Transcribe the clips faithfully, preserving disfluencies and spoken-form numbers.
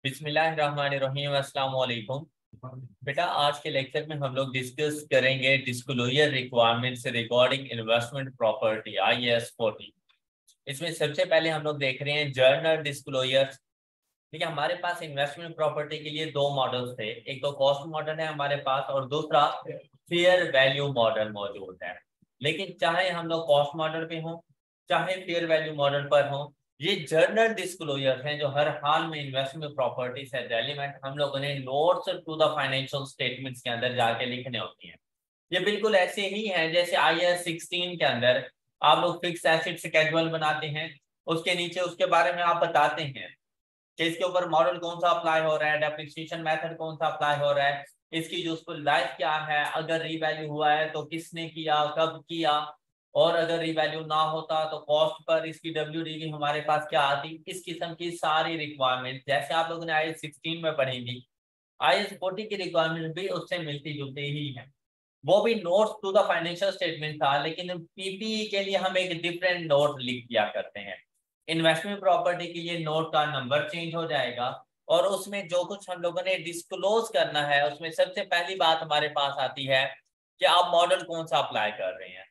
बिस्मिल्लाहिर्रहमानिर्रहीम, अस्सलाम वालेकुम। बेटा, आज के लेक्चर में हम लोग डिस्कस करेंगे disclosure requirements regarding investment property I S forty. इसमें सबसे पहले हम लोग देख रहे हैं जर्नल डिस्क्लोजर। ठीक है, हमारे पास इन्वेस्टमेंट प्रॉपर्टी के लिए दो मॉडल्स थे, एक तो कॉस्ट मॉडल है हमारे पास और दूसरा फेयर वैल्यू मॉडल मौजूद है। लेकिन चाहे हम लोग कॉस्ट मॉडल पे हों चाहे फेयर वैल्यू मॉडल पर हों, ये जर्नल डिस्क्लोजर हैं जो हर हाल में इन्वेस्टमेंट प्रॉपर्टी से रेलिवेंट हम लोगों ने notes to the financial statements के अंदर जाके लिखने होती हैं। ये बिल्कुल ऐसे ही हैं जैसे आई एस सिक्सटीन के अंदर आप लोग फिक्स एसेट स्केड्यूल बनाते हैं, उसके नीचे उसके बारे में आप बताते हैं कि इसके ऊपर मॉडल कौन सा अप्लाई हो रहा है, डेप्रिसिएशन मेथड कौन सा अप्लाई हो रहा है, इसकी यूजफुल लाइफ क्या है, अगर रीवैल्यू हुआ है तो किसने किया, कब किया, और अगर रीवैल्यू ना होता तो कॉस्ट पर इसकी डब्ल्यू डी बी हमारे पास क्या आती। इस किस्म की सारी रिक्वायरमेंट जैसे आप लोगों ने आई एस सिक्सटीन में पढ़ेंगी, आई एस फोर्टी की रिक्वायरमेंट भी उससे मिलती जुलती ही है। वो भी notes to the financial statement था, लेकिन पीपीई के लिए हम एक डिफरेंट नोट लिख दिया करते हैं। इन्वेस्टमेंट प्रॉपर्टी के लिए नोट का नंबर चेंज हो जाएगा और उसमें जो कुछ हम लोगों ने डिस्क्लोज करना है उसमें सबसे पहली बात हमारे पास आती है कि आप मॉडल कौन सा अप्लाई कर रहे हैं,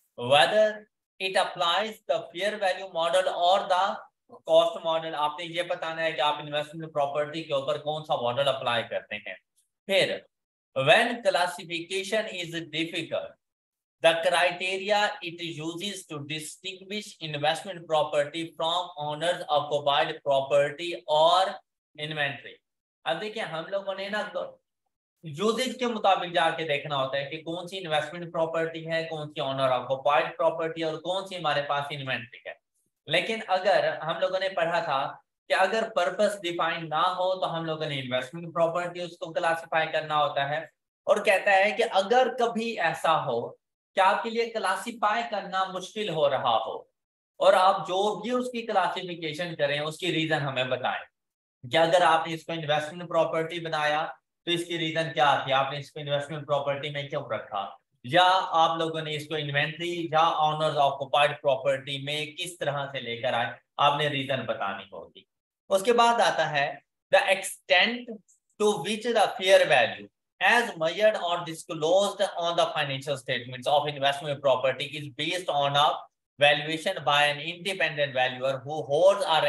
whether it applies the fair value model और द कॉस्ट मॉडल। आपने ये बताना है कि आप इन्वेस्टमेंट प्रॉपर्टी के ऊपर कौन सा मॉडल अप्लाई करते हैं। फिर when classification is difficult, the criteria it uses to distinguish investment property from owners occupied property or inventory। अब देखिए, हम लोगों ने ना तो यूजेज के मुताबिक जाके देखना होता है कि कौन सी इन्वेस्टमेंट प्रॉपर्टी है, कौन सी ओनर ऑक्युपाइड प्रॉपर्टी और कौन सी हमारे पास इन्वेंट्री है। लेकिन अगर हम लोगों ने पढ़ा था कि अगर पर्पस डिफाइन ना हो तो हम लोगों ने इन्वेस्टमेंट प्रॉपर्टी उसको क्लासिफाई करना होता है, और कहता है कि अगर कभी ऐसा हो कि आपके लिए क्लासिफाई करना मुश्किल हो रहा हो और आप जो भी उसकी क्लासिफिकेशन करें उसकी रीजन हमें बताएं कि अगर आपने इसको इन्वेस्टमेंट प्रॉपर्टी बनाया तो इसकी रीजन क्या थी, आपने इसको इन्वेस्टमेंट प्रॉपर्टी में क्यों रखा, या आप लोगों ने इसको इन्वेंट्री या ऑनर्स ऑक्युपाइड प्रॉपर्टी में किस तरह से लेकर आए, आपने रीजन बतानी होगी। उसके बाद आता है the extent to which the fair value as measured or disclosed on the financial statements of investment property is based on a valuation by an independent valuer who holds a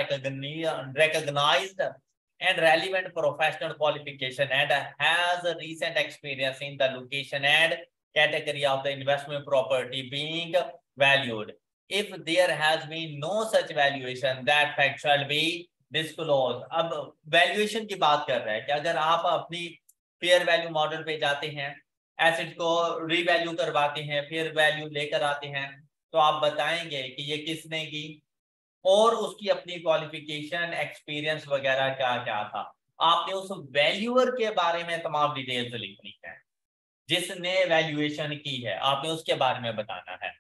recognized and relevant professional qualification and has a recent experience in the location and category of the investment property being valued. If there has been no such valuation, that fact shall be disclosed। अब valuation की बात कर रहे हैं कि अगर आप अपनी फेयर वैल्यू मॉडल पे जाते हैं, एसेट को रीवैल्यू करवाते हैं, फेयर वैल्यू लेकर आते हैं, तो आप बताएंगे कि ये किसने की और उसकी अपनी क्वालिफिकेशन एक्सपीरियंस वगैरह क्या क्या था। आपने उस वैल्यूअर के बारे में तमाम डिटेल्स लिखनी है, जिसने वैल्यूएशन की है आपने उसके बारे में बताना है।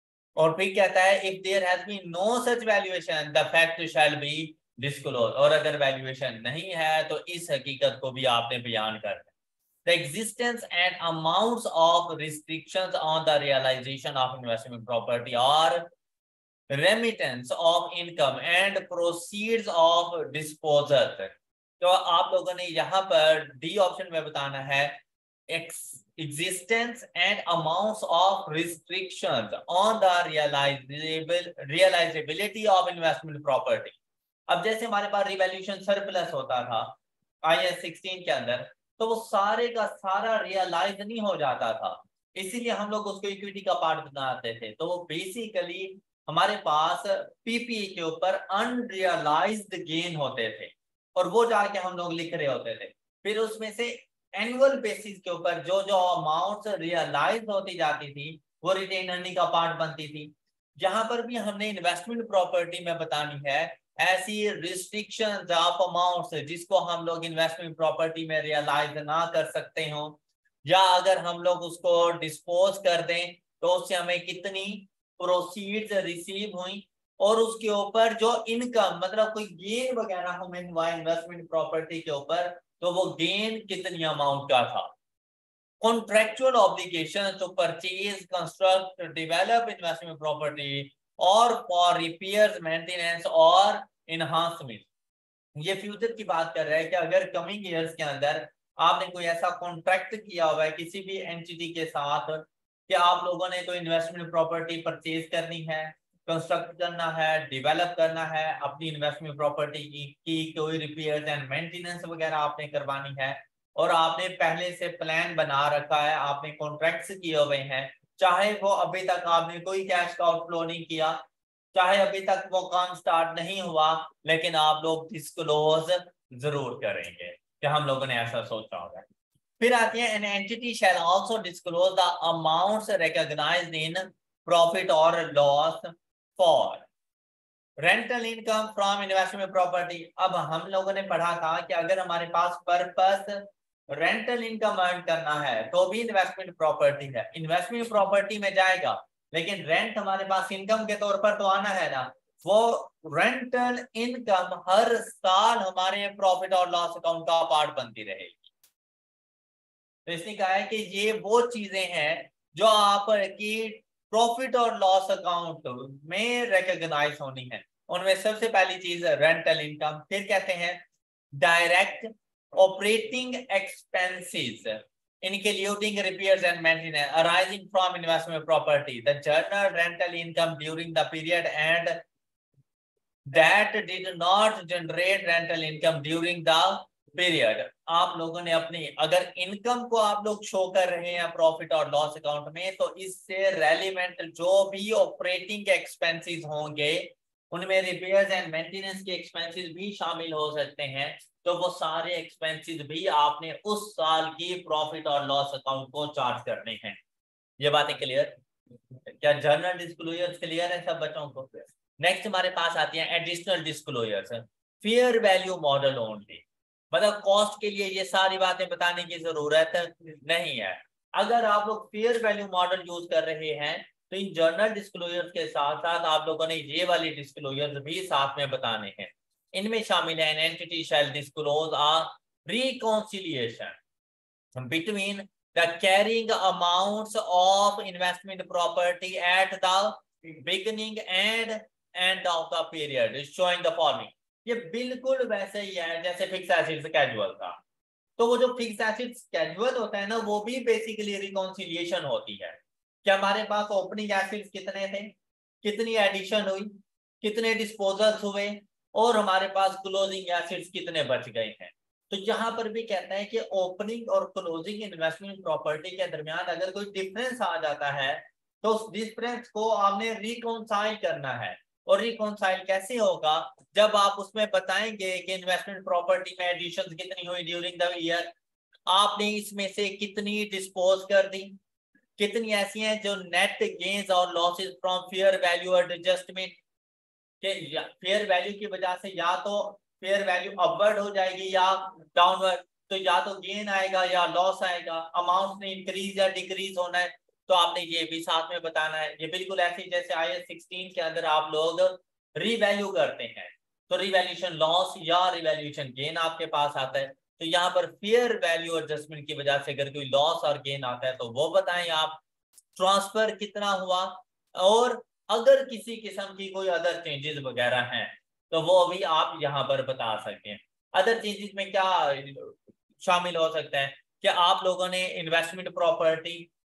और फिर कहता है if there has been no such valuation the fact shall be disclose. और अगर वैल्यूएशन नहीं है तो इस हकीकत को भी आपने बयान करना। The existence and amounts of restrictions on the realization of investment property or remittance of income and proceeds of disposal। तो आप लोगों ने यहाँ पर डी ऑप्शन में बताना है existence and amounts of restrictions on the realizable realizability of investment property। अब जैसे हमारे पास रिवैल्यूएशन सरप्लस होता था आई एस सिक्सटीन के अंदर, तो वो सारे का सारा रियलाइज नहीं हो जाता था, इसीलिए हम लोग उसको इक्विटी का पार्ट बनाते थे। तो वो बेसिकली हमारे पास पीपीई के ऊपर अनरियलाइज्ड गेन होते थे और वो जाके हम लोग लिख रहे होते थे। फिर उसमें से एनुअल बेसिस के ऊपर जो जो अमाउंट रियलाइज होती जाती थी वो रिटेन अर्निंग का पार्ट बनती थी। जहां पर भी हमने इन्वेस्टमेंट प्रॉपर्टी में बतानी है ऐसी रिस्ट्रिक्शंस ऑफ अमाउंट्स जिसको हम लोग इन्वेस्टमेंट प्रॉपर्टी में रियलाइज ना कर सकते हो, या अगर हम लोग उसको डिस्पोज कर दें तो उससे हमें कितनी प्रोसीड्स रिसीव हुई और उसके ऊपर जो इनकम मतलब कोई गेन वगैरह हमें हुआ इन्वेस्टमेंट प्रॉपर्टी के ऊपर तो वो गेन कितनी अमाउंट का था। Contractual obligations to purchase, construct, develop investment property or for repairs, maintenance or enhancement। ये फ्यूचर की बात कर रहा है कि अगर कमिंग ईयर्स के अंदर आपने कोई ऐसा कॉन्ट्रैक्ट किया हुआ है किसी भी एंटिटी के साथ कि आप लोगों ने कोई इन्वेस्टमेंट प्रॉपर्टी परचेज करनी है, कंस्ट्रक्ट करना है, डेवलप करना है, अपनी इन्वेस्टमेंट प्रॉपर्टी की, की कोई रिपेयर्स एंड मेंटेनेंस वगैरह आपने करवानी है, और आपने पहले से प्लान बना रखा है, आपने कॉन्ट्रैक्ट्स किए हुए हैं, चाहे वो अभी तक आपने कोई कैश का आउटफ्लो नहीं किया, चाहे अभी तक वो काम स्टार्ट नहीं हुआ, लेकिन आप लोग डिस्क्लोज जरूर करेंगे कि हम लोगों ने ऐसा सोचा होगा। फिर आती है an entity shall also disclose the amounts recognised in profit और loss for rental income from investment property. अब हम लोगों ने पढ़ा था कि अगर हमारे पास पर्पस रेंटल इनकम अर्न करना है तो भी इन्वेस्टमेंट प्रॉपर्टी है, इन्वेस्टमेंट प्रॉपर्टी में जाएगा, लेकिन रेंट हमारे पास इनकम के तौर पर तो आना है ना। वो रेंटल इनकम हर साल हमारे प्रॉफिट और लॉस अकाउंट का पार्ट बनती रहेगी। तो इसने कहा है कि ये वो चीजें हैं जो आपकी प्रॉफिट और लॉस अकाउंट में रिकॉग्नाइज होनी है। उनमें सबसे पहली चीज रेंटल इनकम, फिर कहते हैं direct operating expenses including repairs and maintenance arising from investment property, the general rental income during the period and that did not generate rental income during the period. आप लोगों ने अपनी अगर इनकम को आप लोग शो कर रहे हैं प्रॉफिट और लॉस अकाउंट में, तो इससे रेलिवेंट जो भी ऑपरेटिंग के एक्सपेंसेस होंगे उनमें रिपेयर्स एंड मेंटेनेंस के एक्सपेंसेस भी शामिल हो सकते हैं, तो वो सारे एक्सपेंसेस भी आपने उस साल की प्रॉफिट और लॉस अकाउंट को चार्ज करने हैं। ये बातें क्लियर? क्या जर्नल डिस्क्लोजर्स क्लियर है सब बच्चों को? नेक्स्ट हमारे पास आती है additional disclosures, fair value model only. मतलब कॉस्ट के लिए ये सारी बातें बताने की जरूरत नहीं है। अगर आप लोग फेयर वैल्यू मॉडल यूज कर रहे हैं तो इन जर्नल डिस्क्लोजर्स के साथ साथ आप लोगों ने ये वाली डिस्क्लोजर्स भी साथ में बताने हैं। इनमें शामिल है entity shall disclose a reconciliation between the carrying amounts of investment property at the beginning and end of the period showing the following। ये बिल्कुल वैसे ही है जैसे फिक्स एसेट्स कैजुअल था। तो वो जो फिक्स एसेट्स कैजुअल होता है ना, वो भी बेसिकली रिकॉन्सिलिएशन होती है कि हमारे पास ओपनिंग एसेट्स कितने थे, कितनी एडिशन हुई, कितने डिस्पोजल्स हुए, और हमारे पास क्लोजिंग एसेट्स कितने बच गए हैं। तो यहाँ पर भी कहता है कि ओपनिंग और क्लोजिंग इन्वेस्टमेंट प्रॉपर्टी के दरमियान अगर कोई डिफरेंस आ जाता है तो उस डिफरेंस को आपने रिकॉन्साइल करना है। और रिकॉन्साइल कैसे होगा? जब आप उसमें बताएंगे कि इन्वेस्टमेंट प्रॉपर्टी में एडिशन कितनी हुई ड्यूरिंग द ईयर, आपने इसमें से कितनी डिस्पोज कर दी, कितनी ऐसी हैं जो नेट गेन्स और losses from fair value adjustment के फेयर वैल्यू की वजह से या तो फेयर वैल्यू अपवर्ड हो जाएगी या डाउनवर्ड, तो या तो गेन आएगा या लॉस आएगा, अमाउंट ने इंक्रीज या डिक्रीज होना है, तो आपने ये भी साथ में बताना है। ये बिल्कुल ऐसे जैसे आई एस सिक्सटीन के अंदर आप लोग रीवैल्यू करते हैं तो रिवैल्यूएशन लॉस या रिवैल्यूएशन गेन आपके पास आता है। तो यहाँ पर फेयर वैल्यू एडजस्टमेंट की वजह से अगर कोई लॉस और गेन आता है तो वो बताएं आप, ट्रांसफर कितना हुआ, और अगर किसी किस्म की कोई अदर चेंजेस वगैरह हैं तो वो भी आप यहाँ पर बता सकते हैं। अदर चेंजेस में क्या शामिल हो सकता है कि आप लोगों ने इन्वेस्टमेंट प्रॉपर्टी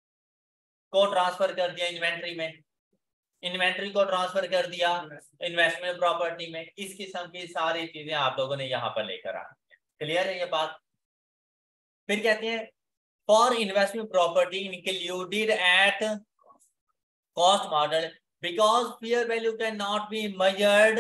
को ट्रांसफर कर दिया इन्वेंट्री में, इन्वेंट्री को ट्रांसफर कर दिया इन्वेस्टमेंट प्रॉपर्टी में, इस किस्म की सारी चीजें आप लोगों ने यहाँ पर लेकर आनी है। क्लियर है ये बात? फिर कहते हैं for investment property included at cost model because fair value can not be measured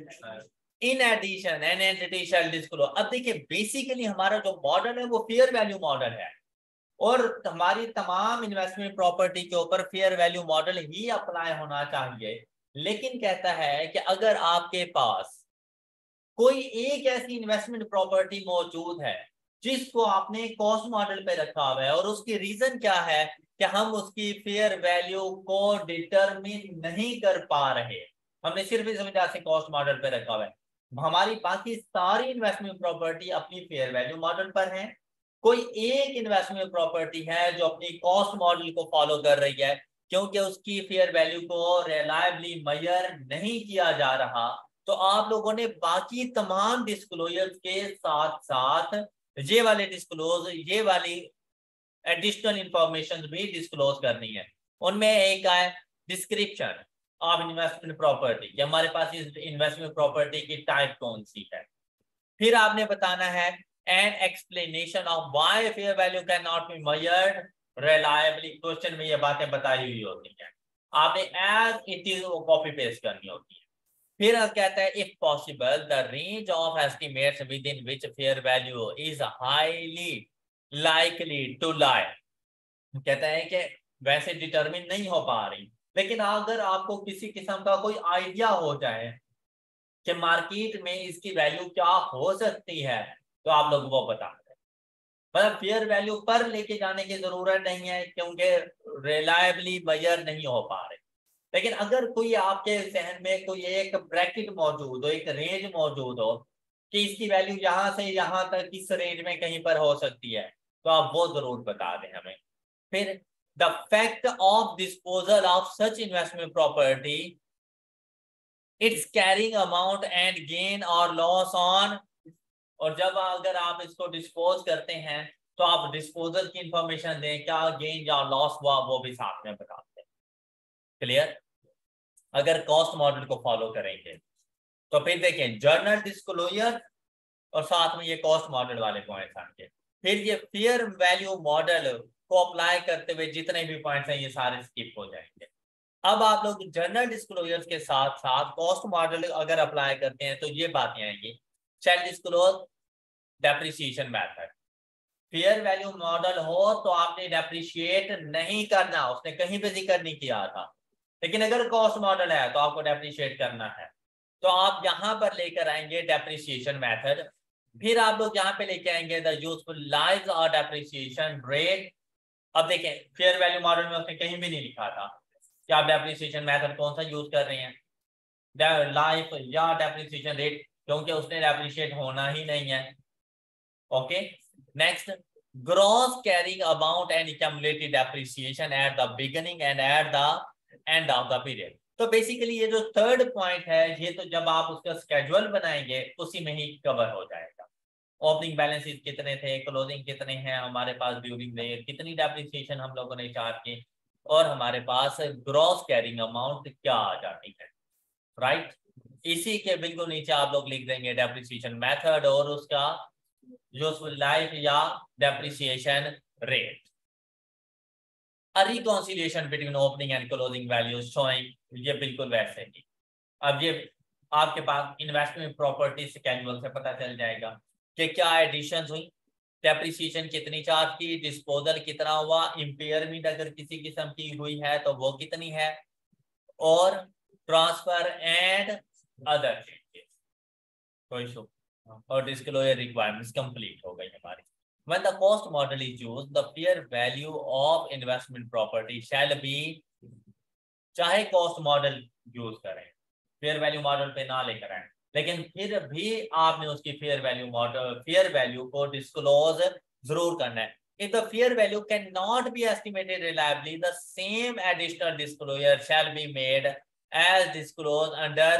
in addition an entity shall disclose. अब देखिए बेसिकली हमारा जो मॉडल है वो फेयर वैल्यू मॉडल है और हमारी तमाम इन्वेस्टमेंट प्रॉपर्टी के ऊपर फेयर वैल्यू मॉडल ही अप्लाई होना चाहिए। लेकिन कहता है कि अगर आपके पास कोई एक ऐसी इन्वेस्टमेंट प्रॉपर्टी मौजूद है जिसको आपने कॉस्ट मॉडल पे रखा हुआ है और उसकी रीजन क्या है कि हम उसकी फेयर वैल्यू को डिटरमिन नहीं कर पा रहे, हमने सिर्फ इस वजह से कॉस्ट मॉडल पे रखा हुआ है। हमारी बाकी सारी इन्वेस्टमेंट प्रॉपर्टी अपनी फेयर वैल्यू मॉडल पर है, कोई एक इन्वेस्टमेंट प्रॉपर्टी है जो अपनी कॉस्ट मॉडल को फॉलो कर रही है क्योंकि उसकी फेयर वैल्यू को रिलायबली मेजर नहीं किया जा रहा, तो आप लोगों ने बाकी तमाम डिस्क्लोजर के साथ साथ ये वाले डिस्क्लोज ये वाली एडिशनल इंफॉर्मेशन भी डिस्क्लोज करनी है। उनमें एक है डिस्क्रिप्शन ऑफ इन्वेस्टमेंट प्रॉपर्टी, कि हमारे पास इस इन्वेस्टमेंट प्रॉपर्टी की टाइप कौन सी है। फिर आपने बताना है an explanation of why fair value can not be measured reliably. Question में ये बातें बताई हुई होती हैं, आपने एज इट इज वो कॉपी पेस्ट करनी होती है। फिर कहता है if possible the range of estimates within which fair value is highly likely to lie. कहता है कि वैसे डिटरमिन नहीं हो पा रही, लेकिन अगर आपको किसी किस्म का कोई आइडिया हो जाए कि मार्केट में इसकी वैल्यू क्या हो सकती है, तो आप लोग वो बता दें। मतलब फेयर वैल्यू पर लेके जाने की जरूरत नहीं है, क्योंकि रिलायबली मेजर नहीं हो पा रहे। लेकिन अगर कोई आपके जहन में कोई एक ब्रैकेट मौजूद हो, एक रेंज मौजूद हो कि इसकी वैल्यू यहाँ से यहाँ तक किस रेंज में कहीं पर हो सकती है, तो आप वो जरूर बता दें हमें। फिर the fact of disposal of such investment property, its carrying amount and gain और लॉस ऑन। और जब अगर आप इसको डिस्पोज करते हैं तो आप डिस्पोजल की इंफॉर्मेशन दें, क्या गेन या लॉस हुआ वो भी साथ में बता दें। क्लियर? अगर कॉस्ट मॉडल को फॉलो करेंगे तो फिर देखें जर्नल डिस्क्लोजर और साथ में ये कॉस्ट मॉडल वाले पॉइंट्स आएंगे। फिर ये फेयर वैल्यू मॉडल को अप्लाई करते हुए जितने भी पॉइंट्स हैं ये सारे स्किप हो जाएंगे। अब आप लोग जर्नल डिस्क्लोजर्स के साथ साथ कॉस्ट मॉडल अगर अप्लाई करते हैं तो ये बातें आएंगी। Shall disclose depreciation method. Fair value model हो तो आपने डेप्रिशिएट नहीं करना, उसने कहीं पे जिक्र नहीं किया था। लेकिन अगर कॉस्ट मॉडल है तो आपको डेप्रिशिएट करना है, तो आप यहां पर लेकर आएंगे डेप्रिसिएशन मेथड। फिर आप लोग यहाँ पे लेके आएंगे द यूजफुल लाइफ और डेप्रिसिएशन रेट। अब देखें फेयर वैल्यू मॉडल में उसने कहीं भी नहीं लिखा था कि आप डेप्रिसिएशन मेथड कौन सा यूज कर रहे हैं, लाइफ या डेप्रिसिएशन रेट, क्योंकि उसने डेप्रिशिएट होना ही नहीं है। Okay, next gross carrying amount and accumulated depreciation at the beginning and at the end of the period. तो बेसिकली ये जो थर्ड पॉइंट है ये तो जब आप उसका स्केड्यूल बनाएंगे उसी में ही कवर हो जाएगा। ओपनिंग बैलेंसेस कितने थे, क्लोजिंग कितने हैं हमारे पास, ड्यूरिंग द ईयर कितनी डेप्रिसिएशन हम लोगों ने चार्ज की, और हमारे पास ग्रॉस कैरिंग अमाउंट क्या आ जाती है। राइट, इसी के बिल्कुल नीचे आप लोग लिख देंगे डेप्रिसिएशन मेथड और उसका यूजफुल लाइफ या depreciation rate. A reconciliation between opening and closing values showing, ये बिल्कुल वैसे ही। अब ये आपके पास इन्वेस्टमेंट प्रॉपर्टी स्केड्यूल से पता चल जाएगा कि क्या एडिशन हुई, डेप्रिसिएशन कितनी चार्ज की, डिस्पोजल कितना हुआ, इम्पेयरमेंट अगर किसी किस्म की हुई है तो वो कितनी है, और ट्रांसफर एंड अदर चेंजेस। कोई इशू, और डिस्क्लोजर रिक्वायरमेंट्स कंप्लीट हो गई हमारी। When the cost model is used, the fair value of investment property shall be, चाहे कॉस्ट मॉडल यूज करें, फेयर वैल्यू मॉडल पे ना लेकर आए, लेकिन फिर भी आपने उसकी fair value model fair value को डिस्क्लोज जरूर करना है। If the fair value cannot be estimated reliably, the same additional disclosure shall be made as disclosed under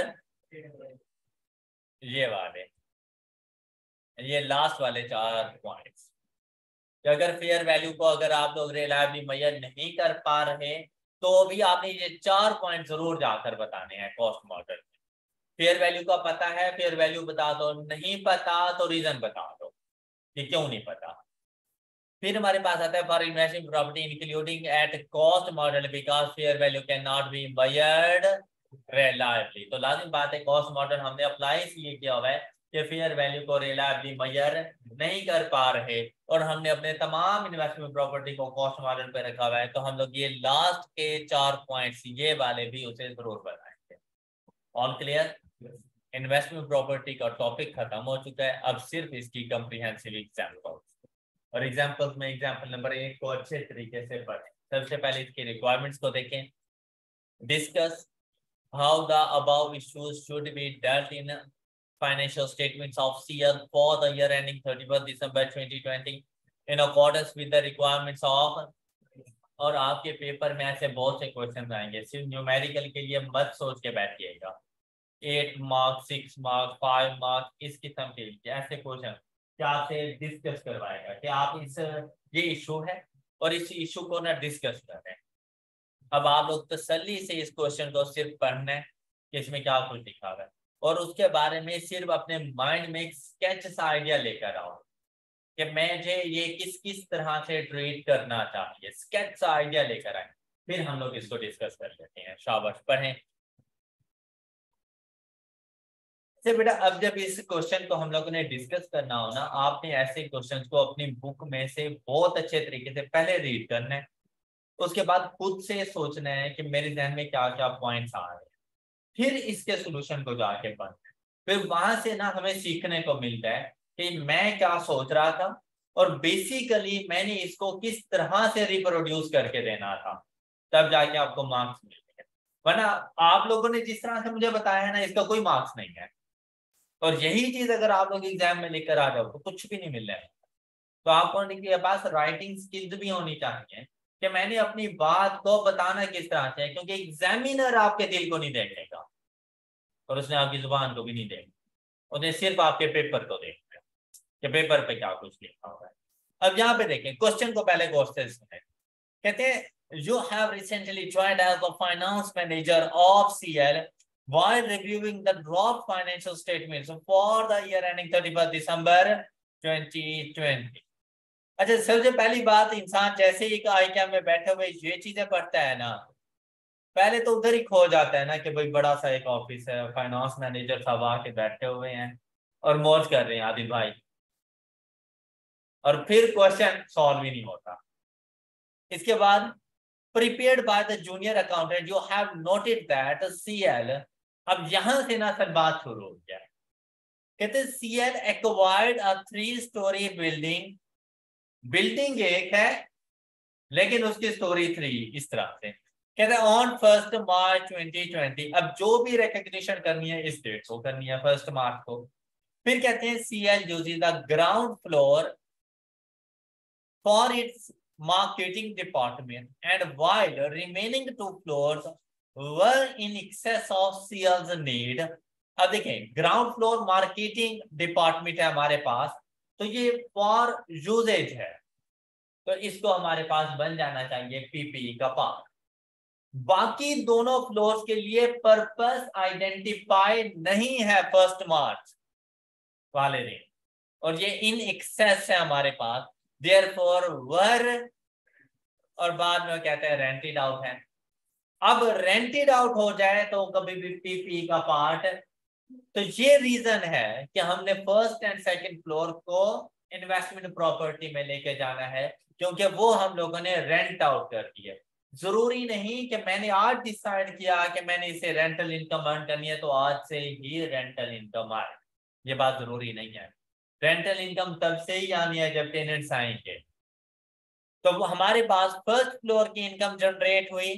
ये वाले ये लास्ट वाले चार पॉइंट्स। अगर फेयर वैल्यू को अगर आप लोग रिलायबली मेजर नहीं कर पा रहे तो भी आपने ये चार पॉइंट जरूर जाकर बताने हैं कॉस्ट मॉडल में। फेयर वैल्यू का पता है, फेयर वैल्यू बता दो, नहीं पता तो रीजन बता दो कि क्यों नहीं पता। फिर हमारे पास आता है for investing property including at cost model because fair value can not be measured reliably. तो लाजिम बात है कॉस्ट मॉडल हमने अप्लाई इसलिए किया हुआ है कि फेयर वैल्यू को रिलायबली मेजर नहीं कर पा रहे और हमने अपने तमाम इन्वेस्टमेंट प्रॉपर्टी को कॉस्ट मॉडल पे रखा हुआ है, तो हम लोग ये लास्ट के चार पॉइंट्स ये वाले भी उसे जरूर बताएंगे। All clear? इन्वेस्टमेंट प्रॉपर्टी का टॉपिक खत्म हो चुका है, अब सिर्फ इसकी कॉम्प्रिहेंसिव एग्जांपल, और एग्जांपल्स में एग्जांपल नंबर एक को अच्छे तरीके से पढ़ें। सबसे पहले इसकी रिक्वायरमेंट्स को देखें। Discuss how the above issues should be dealt in financial statements of C L for the year ending thirty-first December twenty twenty in accordance with the requirements of, और आपके पेपर में ऐसे बहुत से क्वेश्चन आएंगे, सिर्फ न्यूमेरिकल के लिए मत सोच के बैठिएगा, eight marks, six marks, five marks, इस किस्म के ऐसे क्वेश्चन क्या आपसे डिस्कस करवाएगा कि आप इस ये इशू है और इस इशू को ना डिस्कस कर रहे हैं। अब आप लोग तसल्ली से इस क्वेश्चन को सिर्फ पढ़ना है कि इसमें क्या कुछ लिखा हुआ है और उसके बारे में सिर्फ अपने माइंड में एक स्केच सा आइडिया लेकर आओ कि मुझे ये किस किस तरह से ट्रीट करना चाहिए, स्केच सा आइडिया लेकर आए, फिर हम लोग इसको डिस्कस कर लेते हैं। शाबाश, पढ़ें। से बेटा अब जब इस क्वेश्चन को हम लोगों ने डिस्कस करना हो ना, आपने ऐसे क्वेश्चंस को अपनी बुक में से बहुत अच्छे तरीके से पहले रीड करना है, उसके बाद खुद से सोचना है कि मेरे ध्यान में क्या क्या पॉइंट्स आ रहे हैं, फिर इसके सोल्यूशन को जाके पढ़ना है। फिर वहां से ना हमें सीखने को मिलता है कि मैं क्या सोच रहा था और बेसिकली मैंने इसको किस तरह से रिप्रोड्यूस करके देना था, तब जाके आपको मार्क्स मिलते हैं। वरना आप लोगों ने जिस तरह से मुझे बताया है ना, इसका कोई मार्क्स नहीं है। और यही चीज अगर आप लोग एग्जाम में लेकर आ जाओ तो कुछ भी नहीं मिल रहा है। तो आपको के पास राइटिंग स्किल्स भी होनी चाहिए कि मैंने अपनी बात को बताना किस तरह से है, क्योंकि एग्जामिनर आपके दिल को नहीं देखेगा और उसने आपकी जुबान को भी नहीं देखा, उसने सिर्फ आपके पेपर को देखा है कि पेपर पे क्या कुछ लिखा हुआ है। अब यहाँ पे देखें क्वेश्चन को, पहले क्वेश्चन सुने। कहते हैं you have recently joined as the finance manager of CL while reviewing the draft financial statements for the year ending thirty-first December twenty twenty। अच्छा, सबसे पहली बात, इंसान जैसे ही आई कैम में बैठे हुए ये चीजें पढ़ता है ना, पहले तो उधर ही खो जाता है ना कि भाई बड़ा सा एक ऑफिस है, फाइनेंस मैनेजर साहब आके बैठे हुए हैं और मौज कर रहे हैं आदिल भाई, और फिर क्वेश्चन सॉल्व ही नहीं होता। इसके बाद prepared by the junior accountant, you have noted that C L, अब यहां से ना सर बात शुरू हो गया। कहते C L acquired a three story building, building एक है लेकिन उसकी स्टोरी थ्री, इस तरह से कहते हैं on first March twenty twenty. अब जो भी रिकग्निशन करनी है इस डेट को करनी है, फर्स्ट मार्च को। फिर कहते हैं C L uses the ground floor for its marketing department, and while remaining two floors were in excess of sales need। अब देखें ग्राउंड फ्लोर मार्केटिंग डिपार्टमेंट है हमारे पास, तो ये फॉर यूजेज है, तो इसको हमारे पास बन जाना चाहिए पीपीई का पार्ट। बाकी दोनों फ्लोर्स के लिए पर्पस आइडेंटिफाई नहीं है फर्स्ट मार्च वाले दिन, और ये इन एक्सेस है हमारे पास, देयरफॉर वर, और बाद में कहते हैं रेंटेड आउट है। अब रेंटेड आउट हो जाए तो कभी भी पीपी का पार्ट, तो ये रीजन है कि हमने फर्स्ट एंड सेकंड फ्लोर को इन्वेस्टमेंट प्रॉपर्टी में लेके जाना है, क्योंकि वो हम लोगों ने रेंट आउट कर दिया। जरूरी नहीं कि मैंने आज डिसाइड किया कि मैंने इसे रेंटल इनकम अर्न करनी है तो आज से ही रेंटल इनकम आए, ये बात जरूरी नहीं है। रेंटल इनकम तब से ही आनी है जब टेनेंट्स आएंगे। तो वो हमारे पास फर्स्ट फ्लोर की इनकम जनरेट हुई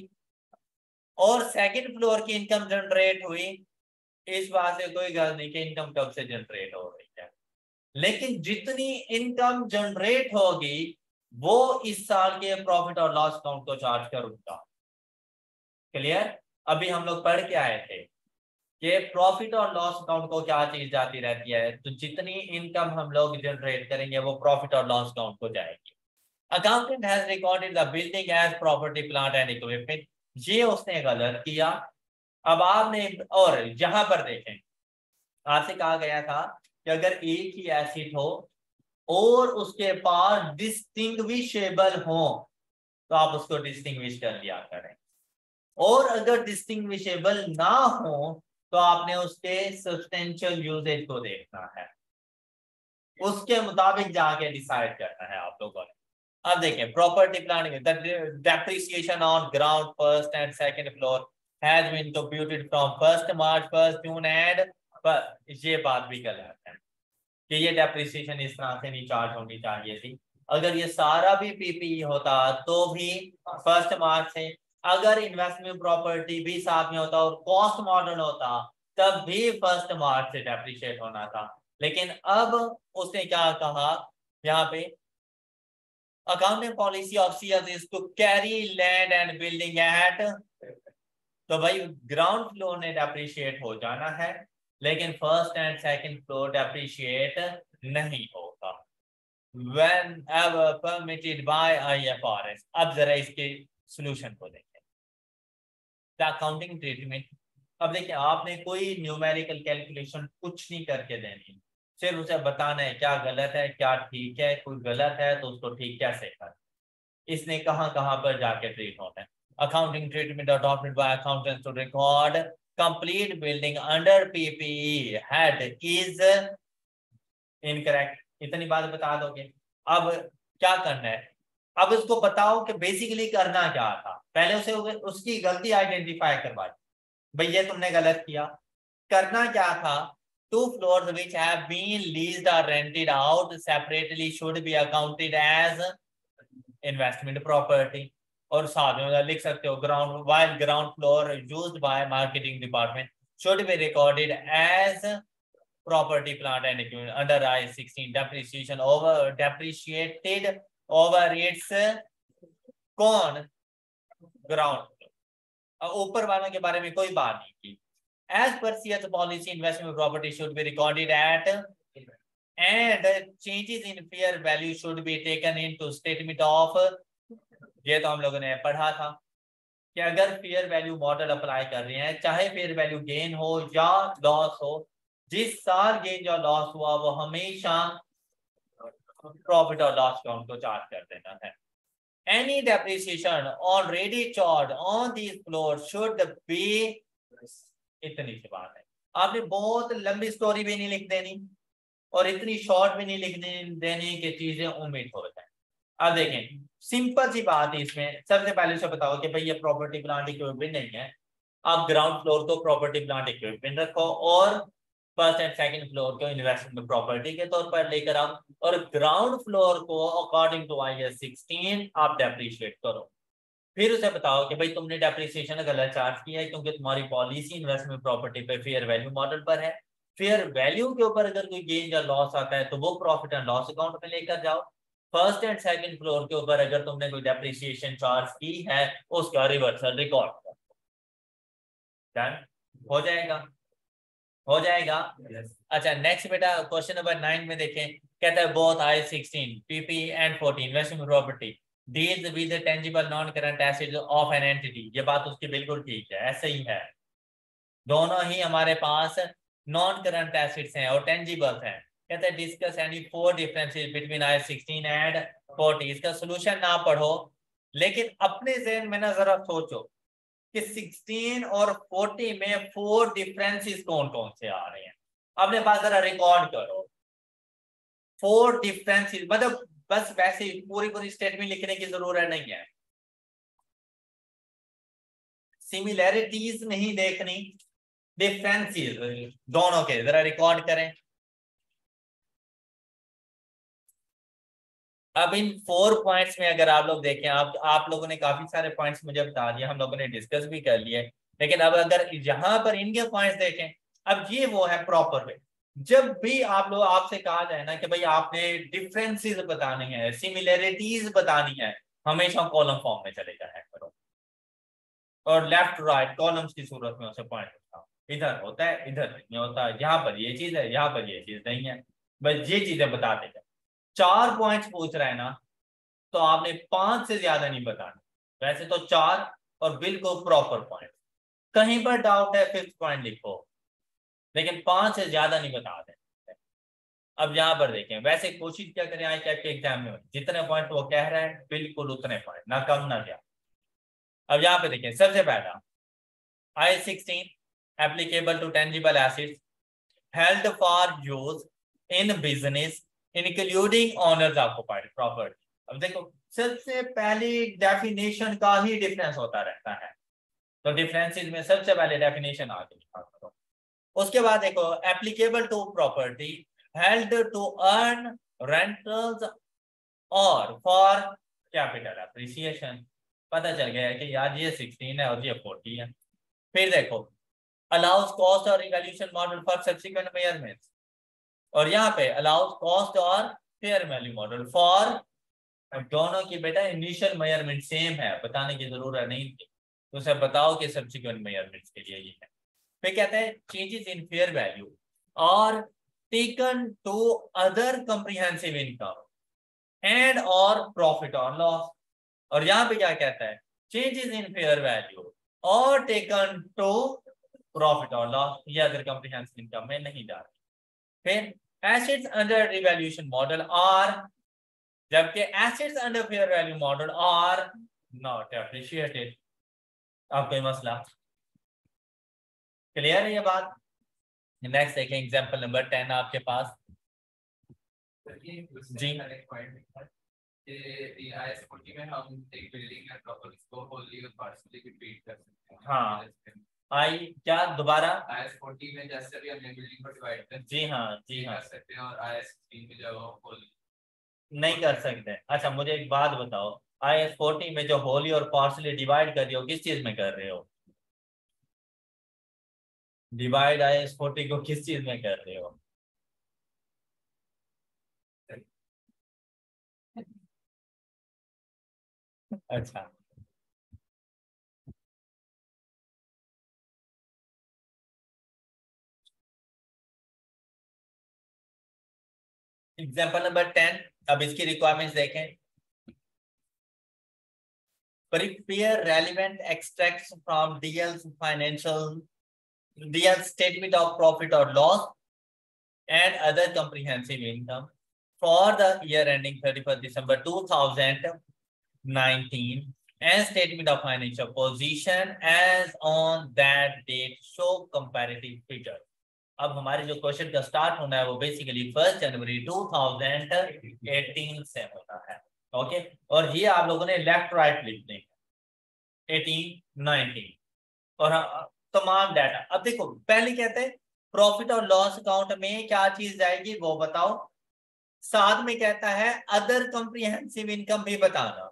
और सेकंड फ्लोर की इनकम जनरेट हुई, इस बात से कोई गल नहीं कि इनकम कब से जनरेट हो रही है, लेकिन जितनी इनकम जनरेट होगी वो इस साल के प्रॉफिट और लॉस अकाउंट को चार्ज करूंगा। क्लियर? अभी हम लोग पढ़ के आए थे कि प्रॉफिट और लॉस अकाउंट को क्या चीज जाती रहती है, तो जितनी इनकम हम लोग जनरेट करेंगे वो प्रॉफिट और लॉस अकाउंट को जाएगी। Accountant has recorded the building as property plant and equipment, ये उसने गलत किया। अब आपने, और यहां पर देखें आपसे कहा गया था कि अगर एक ही एसिड हो और उसके पास डिस्टिंग्विशेबल हो तो आप उसको डिस्टिंग्विश कर लिया करें, और अगर डिस्टिंग्विशेबल ना हो तो आपने उसके सब्सटेंशियल यूजेज को देखना है, उसके मुताबिक जाके डिसाइड करना है आप लोगों ने। अब देखें property planning, depreciation on ground first and second floor has been computed from first March first June and, पर ये बात भी गलत है कि ये डेप्रिसिएशन इस तरह से नहीं चार्ज होनी चाहिए थी। अगर ये सारा भी पीपीई होता तो भी फर्स्ट मार्च से, अगर इन्वेस्टमेंट प्रॉपर्टी भी साथ में होता और कॉस्ट मॉडल होता तब भी फर्स्ट मार्च से डेप्रिशिएट होना था। लेकिन अब उसने क्या कहा यहाँ पे, accounting policy of C L is to carry land and building at तो भाई ग्राउंड फ्लोर ने डेप्रिशिएट हो जाना है, लेकिन first and second floor depreciate नहीं होगा whenever permitted by I F R S। अब जरा इसके सॉल्यूशन को देखें। द अकाउंटिंग ट्रीटमेंट, अब देखिए आपने कोई न्यूमेरिकल कैलकुलेशन कुछ नहीं करके देनी, सिर्फ उसे बताना है क्या गलत है क्या ठीक है, कोई गलत है तो उसको ठीक कैसे कर, इसने कहाँ कहाँ पर जाके ट्रीट होना है। Accounting treatment adopted by accountants to record complete building under PPE head is incorrect, इतनी बात बता दोगे। अब क्या करना है, अब उसको बताओ कि बेसिकली करना क्या था, पहले उसे उसकी गलती आइडेंटिफाई करवाई, भाई ये तुमने गलत किया। करना क्या था, two floors which have been leased और rented out separately should be accounted as investment property, और साथ में लिख सकते हो ground while ground floor used by marketing department should be recorded as property plant and equipment under I sixteen depreciation over depreciated over its कौन ground, ऊपर वालों के बारे में कोई बात नहीं की। As per C H policy investment property should be recorded at and changes in fair value should be taken into statement of, ये तो हम लोगों ने पढ़ा था कि अगर फेयर वैल्यू मॉडल अप्लाई कर रहे हैं, चाहे फेयर वैल्यू गेन हो या लॉस हो, जिस साल गेन या लॉस हुआ वो हमेशा प्रॉफिट और लॉस अकाउंट को चार्ज कर देना है। Any depreciation already charged on these floors should be, इतनी सी बात है। आपने बहुत लंबी स्टोरी भी नहीं लिख देनी और इतनी शॉर्ट भी नहीं लिख देनी कि चीजें उम्मीद हो जाए। अब देखें सिंपल सी बात है इसमें, सबसे पहले से बताओ कि भाई ये प्रॉपर्टी प्लांट इक्विपमेंट नहीं है, आप ग्राउंड फ्लोर को प्रॉपर्टी प्लांट इक्विपमेंट रखो और फर्स्ट एंड सेकंड फ्लोर को इन्वेस्टमेंट प्रॉपर्टी के तौर पर लेकर आओ, और ग्राउंड फ्लोर को according to I S sixteen आप डेप्रिशिएट करो। फिर उसे बताओ कि भाई तुमने डेप्रिसिएशन गलत चार्ज किया है क्योंकि तुम्हारी पॉलिसी इन्वेस्टमेंट प्रॉपर्टी पे फेयर वैल्यू मॉडल पर है, फेयर वैल्यू के ऊपर अगर कोई गेन या लॉस आता है तो वो प्रॉफिट एंड लॉस अकाउंट में लेकर जाओ। फर्स्ट एंड सेकंड फ्लोर के ऊपर अगर तुमने कोई डेप्रिसिएशन चार्ज की है उसका रिवर्सल रिकॉर्ड करो। डन हो जाएगा, हो जाएगा। yes. अच्छा नेक्स्ट बेटा क्वेश्चन नंबर नाइन में देखें, कहता है both I sixteen PP and fourteen investment property deals with tangible non current assets of an entity, ये बात उसकी बिल्कुल ठीक है, ऐसे ही है, दोनों ही हमारे पास नॉन करंट एसेट्स हैं और टेंजिबल्स हैं। कहते हैं discuss any four differences between I sixteen and forty, इसका सॉल्यूशन ना पढ़ो लेकिन अपने ज़हन में ना जरा सोचो कि सिक्सटीन और फोर्टी में फोर डिफरेंसेस कौन कौन से आ रहे हैं, अपने पास जरा रिकॉर्ड करो फोर डिफरेंसेस, मतलब बस वैसे पूरी पूरी स्टेटमेंट लिखने की जरूरत नहीं है, सिमिलैरिटीज नहीं देखनी, डिफरेंसेस दोनों के जरा रिकॉर्ड करें। अब इन फोर पॉइंट्स में अगर आप लोग देखें, आप आप लोगों ने काफी सारे पॉइंट्स मुझे बता दिए, हम लोगों ने डिस्कस भी कर लिए, लेकिन अब अगर यहाँ पर इनके पॉइंट्स देखें, अब ये वो है प्रॉपर वे, जब भी आप लोग आपसे कहा जाए ना कि भाई आपने डिफरेंसेस बतानी है, सिमिलैरिटीज बतानी है, हमेशा कॉलम फॉर्म में चले जाया करो और लेफ्ट राइट कॉलम्स की सूरत में उसे पॉइंट उठाओ, इधर होता है इधर नहीं होता, यहाँ पर ये चीज है यहाँ पर ये चीज नहीं है, बस ये चीजें बताते जाए। चार पॉइंट्स पूछ रहा है ना तो आपने पांच से ज्यादा नहीं बताना, वैसे तो चार और बिल्कुल प्रॉपर पॉइंट, कहीं पर डाउट है फिफ्थ पॉइंट लिखो, लेकिन पांच से ज्यादा नहीं बता दें। अब यहाँ पर देखें, वैसे कोशिश क्या करें आई कैट के एग्जाम में जितने पॉइंट वो कह रहा है बिल्कुल उतने पॉइंट, ना कम ना ज्यादा। अब यहाँ पे देखें, सबसे पहला I sixteen applicable to tangible assets held for use in business including owners occupied property. अब देखो सबसे पहली डेफिनेशन का ही डिफरेंस होता रहता है, तो डिफरेंसेस में सबसे पहले डेफिनेशन आ गई। उसके बाद देखो applicable to property held to earn rentals और फॉर कैपिटल एप्रिसिएशन, पता चल गया है कि यार ये सिक्सटीन है और ये फोर्टी है। फिर देखो अलाउज कॉस्ट और evaluation model for subsequent measurements, और यहाँ पे अलाउज कॉस्ट और फेयर वैल्यू मॉडल फॉर, दोनों की बेटा इनिशियल मेजरमेंट सेम है, बताने की जरूरत नहीं थी। तो उसे बताओ कि सब्सिक्वेंट मेजरमेंट्स के लिए ये है। फिर कहते हैं चेंजेस इन फेयर वैल्यू और taken to other comprehensive income and और प्रॉफिट और लॉस। और यहां पे क्या कहता है, चेंजेस इन फेयर वैल्यू और टेकन टू प्रॉफिट और लॉस, ये अदर कॉम्प्रिहेंसिव इनकम में नहीं जा रही। फिर assets under revaluation model are, जबकि assets under fair value model are not appreciated. अब कोई मसला, क्लियर है ये बात? नेक्स्ट देखें एग्जांपल नंबर टेन आपके पास जी। में हम एक बिल्डिंग या प्रॉपर्टी को होली और पार्शियली रिपीट कर सकते हैं। हाँ आई क्या दोबारा आई एस फोर्टी में जैसे भी हमने बिल्डिंग को डिवाइड कर जी हाँ जी हाँ कर सकते हैं और आई एस सिक्सटीन में जो होली नहीं कर सकते। अच्छा मुझे एक बात बताओ, आई एस फोर्टी में जो होली और पार्शियली डिवाइड कर रहे हो किस चीज में कर रहे हो? डिवाइड आई एस फोर्टी को किस चीज में कर रहे हो? अच्छा एग्जाम्पल नंबर टेन, अब इसकी रिक्वायरमेंट्स देखें। Prepare relevant extracts from D L's financial D L's statement of profit or loss and other comprehensive income for the year ending thirty-first December two thousand nineteen and statement of financial position as on that date show comparative figures। अब हमारे जो question का start होना है वो basically first January two thousand eighteen से होता है। ओके, और ये आप लोगों ने लेफ्ट राइट लिखने हैं एटीन नाइनटीन और तमाम डाटा। अब देखो पहले कहते हैं प्रॉफिट और लॉस अकाउंट में क्या चीज जाएगी वो बताओ, साथ में कहता है अदर कॉम्प्रिहेंसिव इनकम भी बताना,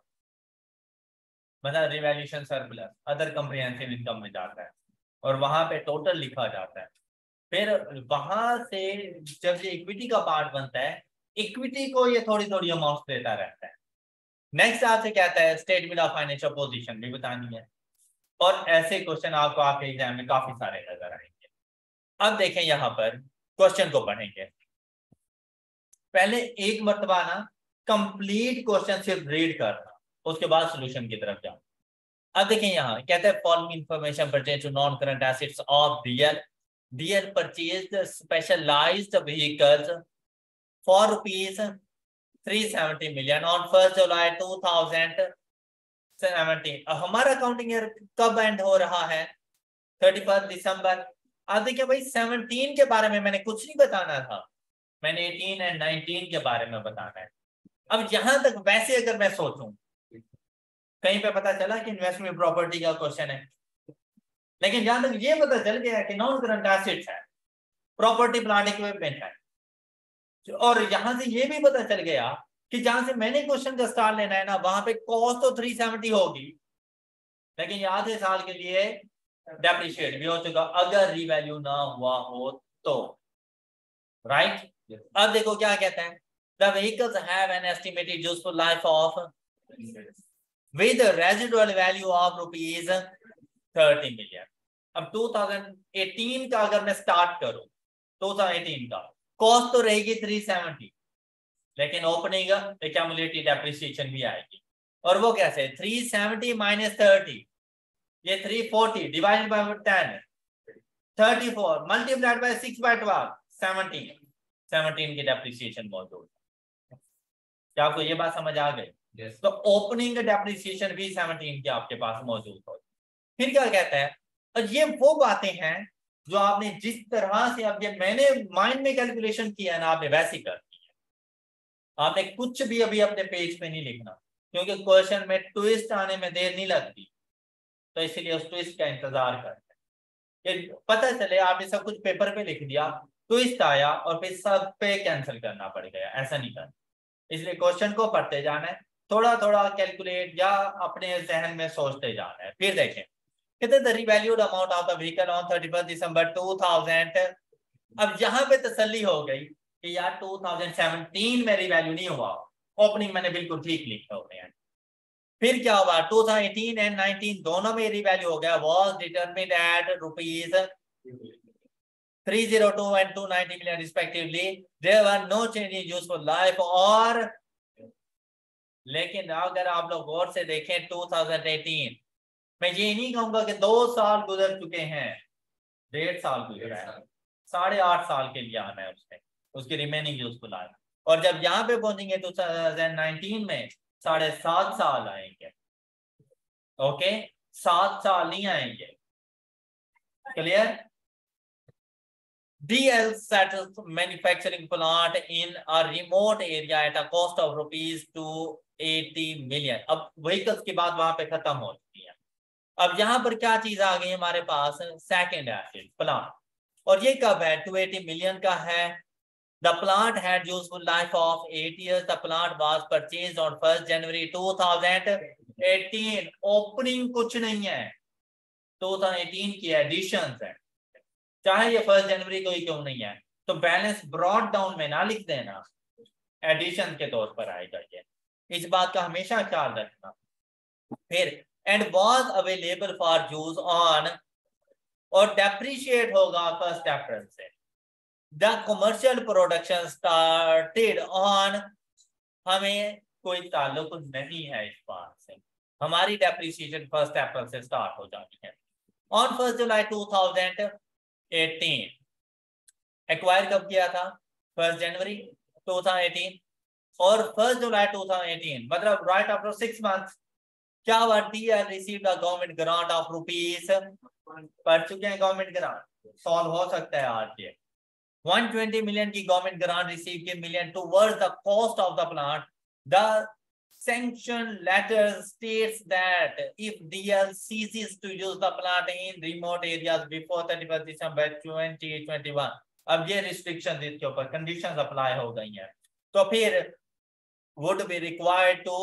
मतलब revaluation surplus other comprehensive income में जाता है और वहां पे टोटल लिखा जाता है। फिर वहां से जब ये इक्विटी का पार्ट बनता है, इक्विटी को ये थोड़ी थोड़ी अमाउंट देता रहता है। नेक्स्ट आपसे कहता है स्टेटमेंट ऑफ फाइनेंशियल पोजीशन भी बतानी है, और ऐसे क्वेश्चन आपको आपके एग्जाम में काफी सारे नजर आएंगे। अब देखें यहाँ पर क्वेश्चन को पढ़ेंगे, पहले एक मरतबा ना कंप्लीट क्वेश्चन सिर्फ रीड करना, उसके बाद सॉल्यूशन की तरफ जाओ। अब देखें यहाँ कहता है following information pertain to non current assets of DL. DL purchased specialised vehicles for rupees three seventy million on first July two thousand seventeen. अब हमारा अकाउंटिंग ईयर कब एंड हो रहा है? Thirty first December. अब देखिए भाई सेवनटीन के बारे में मैंने कुछ नहीं बताना था, मैंने एटीन एंड नाइनटीन के बारे में बताना है। अब यहां तक वैसे अगर मैं सोचूं, कहीं पे पता चला कि इन्वेस्टमेंट प्रॉपर्टी का क्वेश्चन है, लेकिन जहां तक ये पता चल गया कि नॉन करंट एसेट्स है, प्रॉपर्टी प्लांट इक्विपमेंट है, और यहां से ये भी पता चल गया कि जहां से मैंने क्वेश्चन का स्टार लेना है ना वहां पे कॉस्ट तो थ्री सेवेंटी होगी, लेकिन ये आधे साल के लिए डेप्रिशिएट भी हो चुका अगर रीवैल्यू ना हुआ हो तो, राइट right? yes. अब देखो क्या कहते हैं, the vehicles have an estimated useful life of with residual value of rupees thirty million. अब टू थाउजेंड एटीन का अगर मैं स्टार्ट करूं, टू थाउजेंड एटीन का कॉस्ट तो रहेगी थ्री सेवेंटी, लेकिन ओपनिंग एक्यूमुलेटेड डेप्रिसिएशन भी आएगी, और वो कैसे थ्री सेवेंटी माइनस थर्टी, ये three forty divided by ten, thirty four multiplied by six by twelve, seventeen seventeen की डेप्रिसिएशन मौजूद है। क्या आपको ये बात समझ आ गई? yes. तो ओपनिंग डेप्रिसिएशन भी सेवनटीन की आपके पास मौजूद हो। फिर क्या कहता है, और ये वो बातें हैं जो आपने जिस तरह से, अब ये मैंने माइंड में कैलकुलेशन किया है ना, आपने वैसे ही कर दी है, आपने कुछ भी अभी अपने पेज पे नहीं लिखना, क्योंकि क्वेश्चन में ट्विस्ट आने में देर नहीं लगती, तो इसलिए उस ट्विस्ट का इंतजार करते हैं। पता चले आपने सब कुछ पेपर पे लिख दिया, ट्विस्ट आया और फिर सब पे कैंसिल करना पड़ गया, ऐसा नहीं करना। इसलिए क्वेश्चन को पढ़ते जाना है, थोड़ा थोड़ा कैलकुलेट या अपने जहन में सोचते जाना है। फिर देखें कहते the revalued amount of the vehicle on thirty first December two thousand. अब यहाँ पे तसल्ली हो गई कि यार टू थाउजेंड सेवनटीन में रिवैल्यू नहीं हुआ, ओपनिंग मैंने बिल्कुल ठीक लिखा होते हैं, फिर क्या हुआ, two thousand eighteen and nineteen दोनों में रिवैल्यू हो गया, was determined at rupees three hundred two and two hundred ninety million respectively. There were no change in useful life और लेकिन अगर आप लोग गौर से देखें टू थाउजेंड एटीन, मैं ये नहीं कहूंगा कि दो साल गुजर चुके हैं, डेढ़ साल गुजरा है, साढ़े आठ साल के लिए आना है उसमें उसकी रिमेनिंग यूजफुल लाइफ। और जब यहाँ पे पहुंचेंगे टू थाउजेंड नाइनटीन में साढ़े सात साल आएंगे। ओके, सात साल नहीं आएंगे। Clear? D L settles manufacturing plant in a remote area at a cost of rupees two eighty million. अब व्हीकल्स की बात वहां पे खत्म हो चुकी है। अब यहाँ पर क्या चीज आ गई हमारे पास, सेकंड एसेट प्लांट, और ये कब है, टू एटी मिलियन का है। The plant had useful life of eight years. The plant was purchased on first January two thousand eighteen. Opening कुछ नहीं है, टू थाउजेंड एटीन की एडिशंस है, चाहे ये फर्स्ट जनवरी को ही क्यों नहीं है, तो बैलेंस ब्रॉड डाउन में ना लिख देना, एडिशन के तौर पर आएगा ये, इस बात का हमेशा ख्याल रखना। फिर and was available for use on, और डेप्रिशिएट होगा फर्स्ट अप्रैल से। The commercial production started on, हमें कोई ताल्लुक नहीं है इस बात से, हमारी डेप्रिसिएशन फर्स्ट अप्रैल से स्टार्ट हो जाती है। On first July two thousand eighteen, acquire कब किया था, first January two thousand eighteen, और first July two thousand eighteen मतलब राइट आफ्टर सिक्स मंथ्स क्या हुआ, DL received a government grant of rupees, पढ़ चुके हैं गवर्नमेंट ग्रांट, सॉल्व हो सकता है आज ये, one hundred twenty million की गवर्नमेंट ग्रांट रिसीव की million towards the cost of the plant. The sanction letter states that if D L ceases to use the plant in remote areas before thirty-first December twenty twenty-one, अब ये restrictions इसके ऊपर conditions apply हो गई हैं, तो फिर would be required to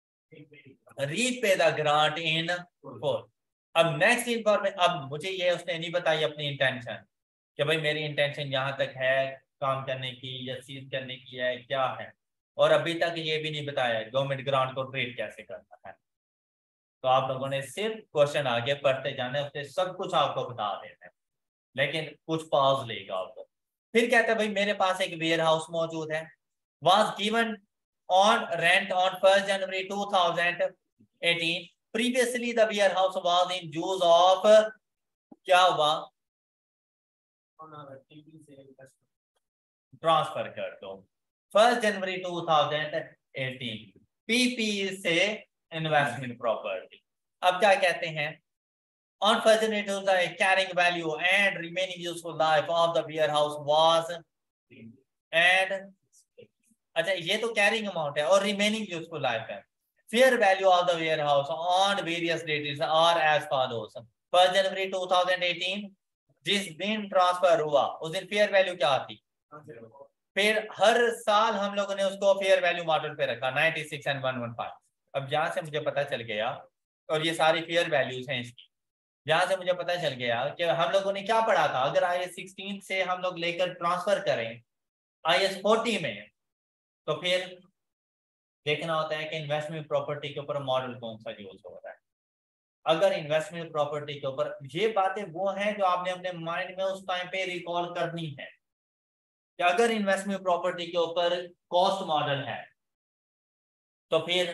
repay the grant in full। अब next information, अब मुझे ये उसने नहीं बताई अपनी intention कि भाई मेरी intention यहाँ तक है काम करने की या सीज करने की है, क्या है, और अभी तक ये भी नहीं बताया गवर्नमेंट ग्रांट को ट्रीट कैसे करना है। तो आप लोगों ने सिर्फ क्वेश्चन आगे पढ़ते जाने, उससे सब कुछ आपको बता देना है, लेकिन कुछ पॉज लेगा आपको। फिर कहते हैं भाई मेरे पास एक वेयर हाउस मौजूद है, was given on rent on first January two thousand eighteen, previously the warehouse was in use of, क्या हुआ, ट्रांसफर कर दो first January two thousand eighteen, PP से इन्वेस्टमेंट प्रॉपर्टी। अब क्या कहते हैं, on first January two thousand carrying value and remaining useful life of the warehouse was, and अच्छा ये तो कैरिंग अमाउंट है और रिमेनिंग यूजफुल लाइफ है। Fair value of the warehouse on various dates are as follows. First January two thousand eighteen जिस दिन transfer हुआ उस दिन फेयर वैल्यू क्या थी, फिर हर साल हम लोगों ने उसको फेयर वैल्यू मॉडल पे रखा ninety six and one one five. अब जहां से मुझे पता चल गया, और ये सारी फेयर वैल्यूज हैं इसकी, जहां से मुझे पता चल गया कि हम लोगों ने क्या पढ़ा था, अगर आई एस सिक्सटीन से हम लोग लेकर ट्रांसफर करें आई एस फोर्टी में, तो फिर देखना होता है कि इन्वेस्टमेंट प्रॉपर्टी के ऊपर मॉडल कौन सा यूज हो रहा है। अगर इन्वेस्टमेंट प्रॉपर्टी के ऊपर, ये बातें वो हैं जो आपने अपने माइंड में उस टाइम पे रिकॉल करनी है कि अगर इन्वेस्टमेंट प्रॉपर्टी के ऊपर कॉस्ट मॉडल है तो फिर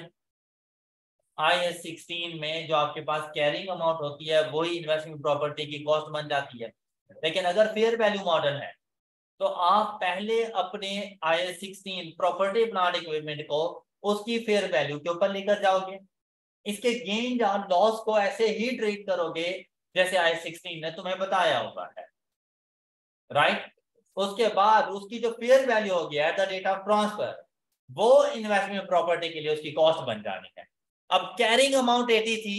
आई एस सिक्सटीन में जो आपके पास कैरिंग अमाउंट होती है वही इन्वेस्टमेंट प्रॉपर्टी की कॉस्ट बन जाती है। लेकिन अगर फेयर वैल्यू मॉडल है तो आप पहले अपने I S sixteen property plant equipment को उसकी फेयर वैल्यू के ऊपर लेकर जाओगे, इसके गेन या लॉस को ऐसे ही ट्रीट करोगे जैसे आई एस सिक्सटीन ने तुम्हें बताया हुआ है, राइट। उसके बाद उसकी जो फेयर वैल्यू होगी at the date of transfer, वो इन्वेस्टमेंट प्रॉपर्टी के लिए उसकी कॉस्ट बन जानी है। अब कैरिंग अमाउंट एटी थी,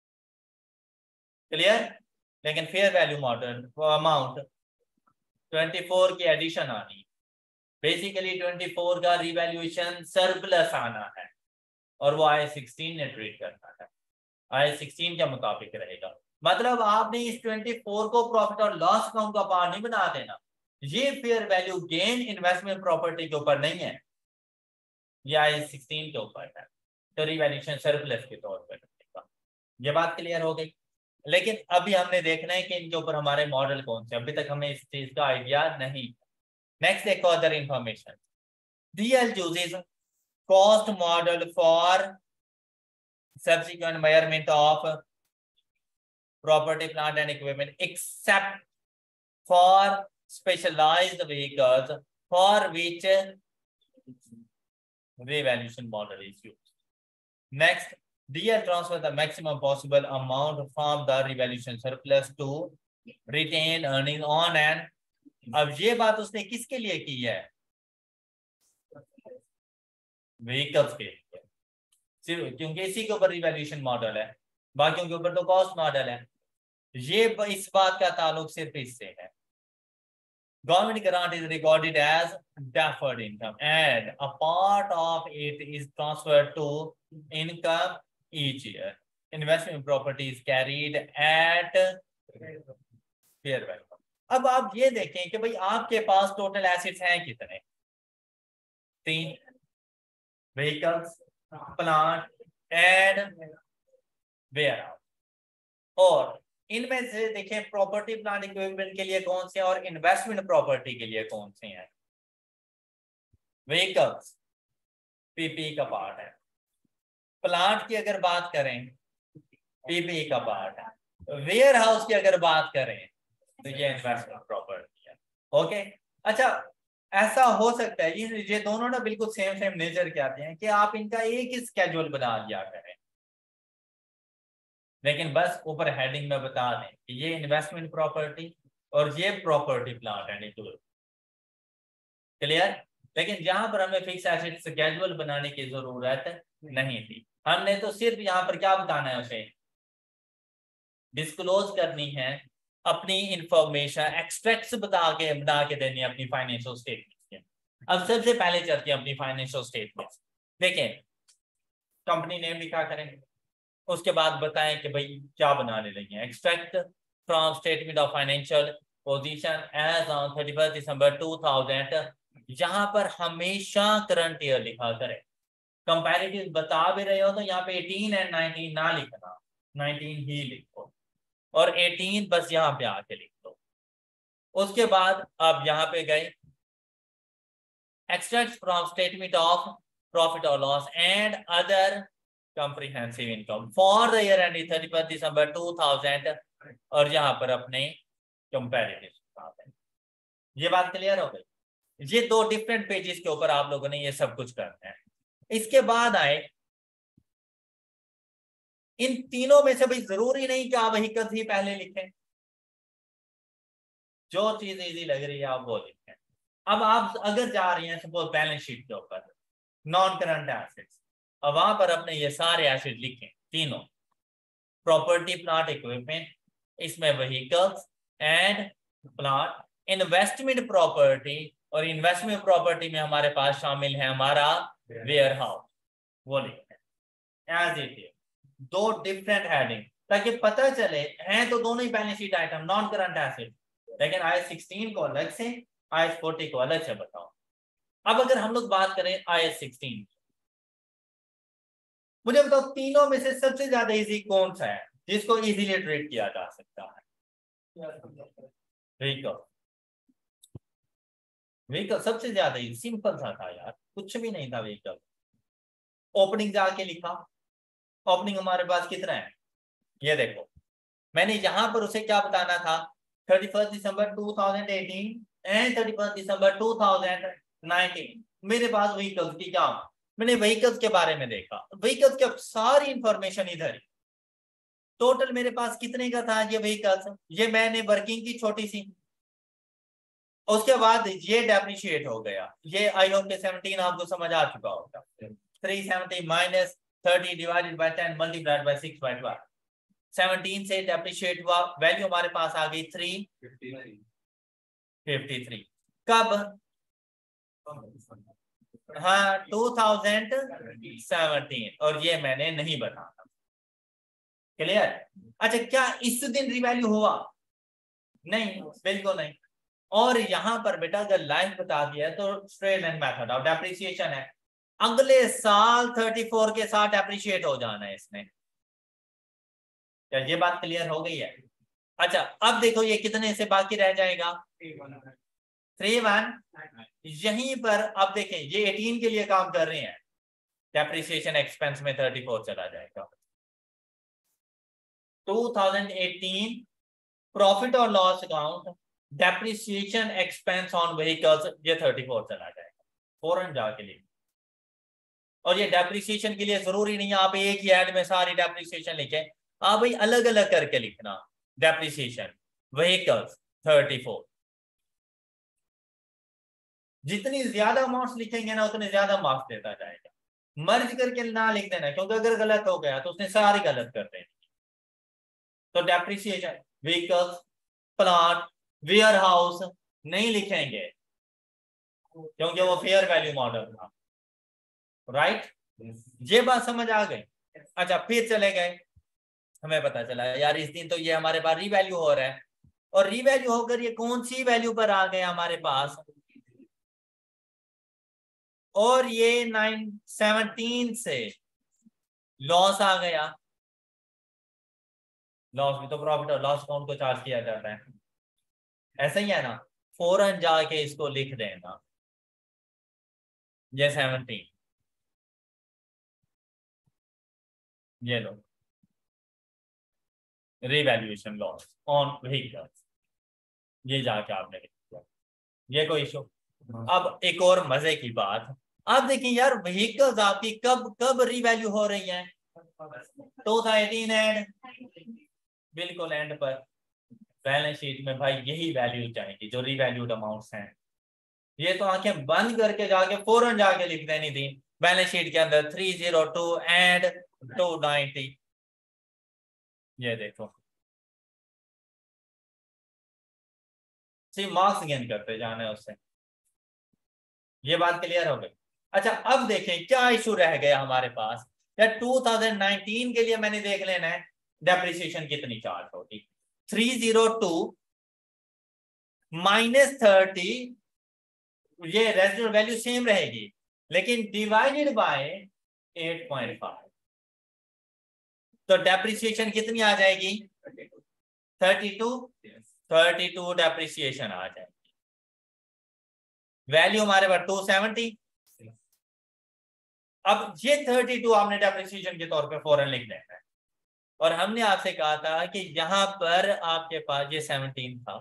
क्लियर, लेकिन fair value model amount twenty four की एडिशन आनी, बेसिकली ट्वेंटी फोर का रिवैल्यूएशन सरप्लस आना है और वो आई सिक्सटीन ने ट्रीट करना है, आई सिक्सटीन के मुताबिक रहेगा। मतलब आपने इस ट्वेंटी फोर को प्रॉफिट और लॉस अकाउंट का पार्ट नहीं बना देना, ये fair value gain investment property के ऊपर नहीं है, ये आई सिक्सटीन के ऊपर है, तो रिवैल्यूएशन सरप्लस के तौर पर रखेगा। ये बात क्लियर हो गई। लेकिन अभी हमने देखना है कि इनके ऊपर हमारे मॉडल कौन से, अभी तक हमें इस चीज का आइडिया नहीं। नेक्स्ट देखो other information. DL uses cost model for subsequent measurement of property, plant and equipment except for specialized vehicles for which revaluation model is used. Next, D L transfer the maximum possible amount from the revaluation surplus to retain earnings on an, अब ये बात उसने किसके लिए की है? Vehicles के लिए, सिर्फ क्योंकि इसी के ऊपर रिवैल्यूएशन मॉडल है, बाकियों के ऊपर तो कॉस्ट मॉडल है। ये इस बात का ताल्लुक सिर्फ इससे है। Government grant is recorded as deferred income and a part of it is transferred to income each year. Investment property is carried at fair value. अब आप ये देखें कि भाई आपके पास टोटल एसेट्स हैं कितने? तीन, व्हीकल्स, प्लांट एंड वेयरहाउस। और इनमें से देखें प्रॉपर्टी प्लांट इक्विपमेंट के लिए कौन से और इन्वेस्टमेंट प्रॉपर्टी के लिए कौन से हैं? व्हीकल्स पीपी का पार्ट है, प्लांट की अगर बात करें पीपी का पार्ट है, वेयरहाउस की अगर बात करें तो ये इन्वेस्टमेंट प्रॉपर्टी है। ओके, अच्छा ऐसा हो सकता है ये ये दोनों ना बिल्कुल सेम सेम नेचर के आते हैं कि आप इनका एक ही स्केड्यूल बना लिया करें, लेकिन बस ऊपर हेडिंग में बता दें कि ये इन्वेस्टमेंट प्रॉपर्टी और ये property plant and equipment. Clear? लेकिन यहाँ पर हमें फिक्स एसेट स्केड्यूल बनाने की जरूरत नहीं थी। हमने तो सिर्फ यहाँ पर क्या बताना है, उसे डिस्क्लोज करनी है अपनी इंफॉर्मेशन, एक्सट्रैक्ट्स बता के बना के देनी है अपनी फाइनेंशियल स्टेटमेंट्स के। अब सबसे पहले चलते हैं अपनी फाइनेंशियल स्टेटमेंट्स। देखें, कंपनी नेम लिखा करें, उसके बाद बताएं कि भाई क्या बनाने लगे हैं। Extract from statement of financial position as on thirty first December two thousand. यहाँ पर हमेशा करंट ईयर लिखा करें। कंपैरेटिव बता भी रहे हो तो यहाँ पे एटीन एंड नाइनटीन ना लिखना, नाइनटीन ही लिखो और एटीन बस यहाँ पे आके लिख दो। उसके बाद अब यहाँ पे गए extract from statement of profit और loss and other comprehensive income for the year ending thirty first December two thousand और यहाँ पर अपने कंपैरेटिव। ये बात क्लियर हो गई? ये दो डिफरेंट पेजेस के ऊपर आप लोगों ने ये सब कुछ करना है। इसके बाद आए इन तीनों में से भाई जरूरी नहीं कि आप व्हीकल्स ही पहले लिखें, जो चीज इजी लग रही है आप वो लिखें। अब आप अगर जा रही हैं सपोज बैलेंस शीट के ऊपर नॉन करंट एसेट्स, अब वहां पर अपने ये सारे एसेट लिखें तीनों, प्रॉपर्टी प्लांट इक्विपमेंट, इसमें vehicles and plant, investment property, और इन्वेस्टमेंट प्रॉपर्टी में हमारे पास शामिल है हमारा वेयर हाउस, वो लिखें एज इट इज, दो डिफरेंट हेडिंग, ताकि पता चले हैं तो दोनों ही balance sheet item non current asset, लेकिन आई सिक्सटीन को अलग से आई फोर्टी को अलग से बताओ। अब अगर हम लोग बात करें आई सिक्सटीन, मुझे बताओ तीनों में से सबसे ज्यादा इजी कौन सा है जिसको इजीली ट्रीट किया जा सकता है? व्हीकल। व्हीकल सबसे ज्यादा इजी, सिंपल सा था यार, कुछ भी नहीं था व्हीकल। ओपनिंग जाके लिखा, ओपनिंग हमारे पास कितना है ये देखो, मैंने यहां पर उसे क्या बताना था, thirty first December two thousand eighteen and thirty first December two thousand nineteen. मेरे पास व्हीकल्स की क्या, मैंने व्हीकल्स के बारे में देखा, व्हीकल्स की सारी इंफॉर्मेशन इधर ही। टोटल मेरे पास कितने का था ये व्हीकल्स, ये मैंने वर्किंग की छोटी सी, उसके बाद ये डेप्रिशिएट हो गया, ये आई होप के सेवनटीन आपको समझ आ चुका होगा, three seventy minus thirty divided by ten multiplied by six by twelve, seventeen से डेप्रिशिएट हुआ, वैल्यू हमारे पास आ गई थ्री फिफ्टी थ्री। कब? हाँ टू थाउजेंड सेवनटीन, और ये मैंने नहीं बताया। क्लियर? अच्छा, क्या इस दिन रिवैल्यू हुआ? नहीं, बिल्कुल नहीं। और यहां पर बेटा अगर लाइफ बता दिया तो straight line method of depreciation है। अगले साल थर्टी फोर के साथ अप्रिशिएट हो जाना है इसने। क्या ये बात क्लियर हो गई है? अच्छा अब देखो ये कितने से बाकी रह जाएगा, थ्री वन। यहीं पर अब देखें ये एटीन के लिए काम कर रहे हैं, डेप्रिसिएशन एक्सपेंस में थर्टी फोर चला जाएगा। टू थाउजेंड एटीन प्रॉफिट और loss account depreciation expense on vehicles, ये थर्टी फोर चला जाएगा फौरन जाके लिए। और ये डेप्रिसिएशन के लिए जरूरी नहीं है आप एक ही ऐड में सारी डेप्रिसिएशन लिखें, आप भाई अलग अलग करके लिखना। डेप्रिसिएशन व्हीकल्स थर्टी फोर, जितनी ज्यादा अमाउंट्स लिखेंगे ना उतने ज्यादा मार्क्स देता जाएगा। मर्ज करके ना लिख देना, क्योंकि अगर गलत हो गया तो उसने सारी गलत कर देनी। तो depreciation vehicles, plant, warehouse नहीं लिखेंगे क्योंकि वो फेयर वैल्यू मॉडल था। राइट, ये बात समझ आ गई? अच्छा फिर चले गए, हमें पता चला यार इस दिन तो ये हमारे पास रीवैल्यू हो रहा है, और रीवैल्यू होकर ये कौन सी वैल्यू पर आ गया हमारे पास, और ये नाइन सेवनटीन से लॉस आ गया। लॉस भी तो प्रॉफिट और लॉस अकाउंट को चार्ज किया जाता है, ऐसा ही है ना। फौरन जाके इसको लिख देना, ये सेवनटीन, ये लो रिवैल्यूएशन लॉस ऑन व्हीकल्स, ये जाके आपने लिख दिया, ये कोई इशू। अब एक और मजे की बात, आप देखिए यार व्हीकल्स आपकी कब कब रीवैल्यू हो रही है, टू थाउजेंड एटीन एंड बिल्कुल एंड पर। बैलेंस शीट में भाई यही वैल्यू चाहिए जो रीवैल्यूड अमाउंट्स हैं। ये तो आंखें बंद करके जाके फौरन जाके लिख देनी थी बैलेंस शीट के अंदर three zero two and two ninety. ये देखो सी मार्क्स गेन करते जाना है उससे। ये बात क्लियर हो गई? अच्छा अब देखें क्या इशू रह गया हमारे पास, या टू थाउजेंड नाइनटीन के लिए मैंने देख लेना है डेप्रिसिएशन कितनी चार्ज होगी। Three zero two minus thirty, ये रेजिडुअल वैल्यू सेम रहेगी लेकिन divided by eight point five, तो डेप्रिसिएशन कितनी आ जाएगी, thirty two. Thirty two depreciation आ जाएगी। वैल्यू हमारे पास टू सेवेंटी। अब ये थर्टी टू आपने डेप्रिसिएशन के तौर पे फौरन लिख देना है, और हमने आपसे कहा था कि यहां पर आपके पास ये सेवनटीन था।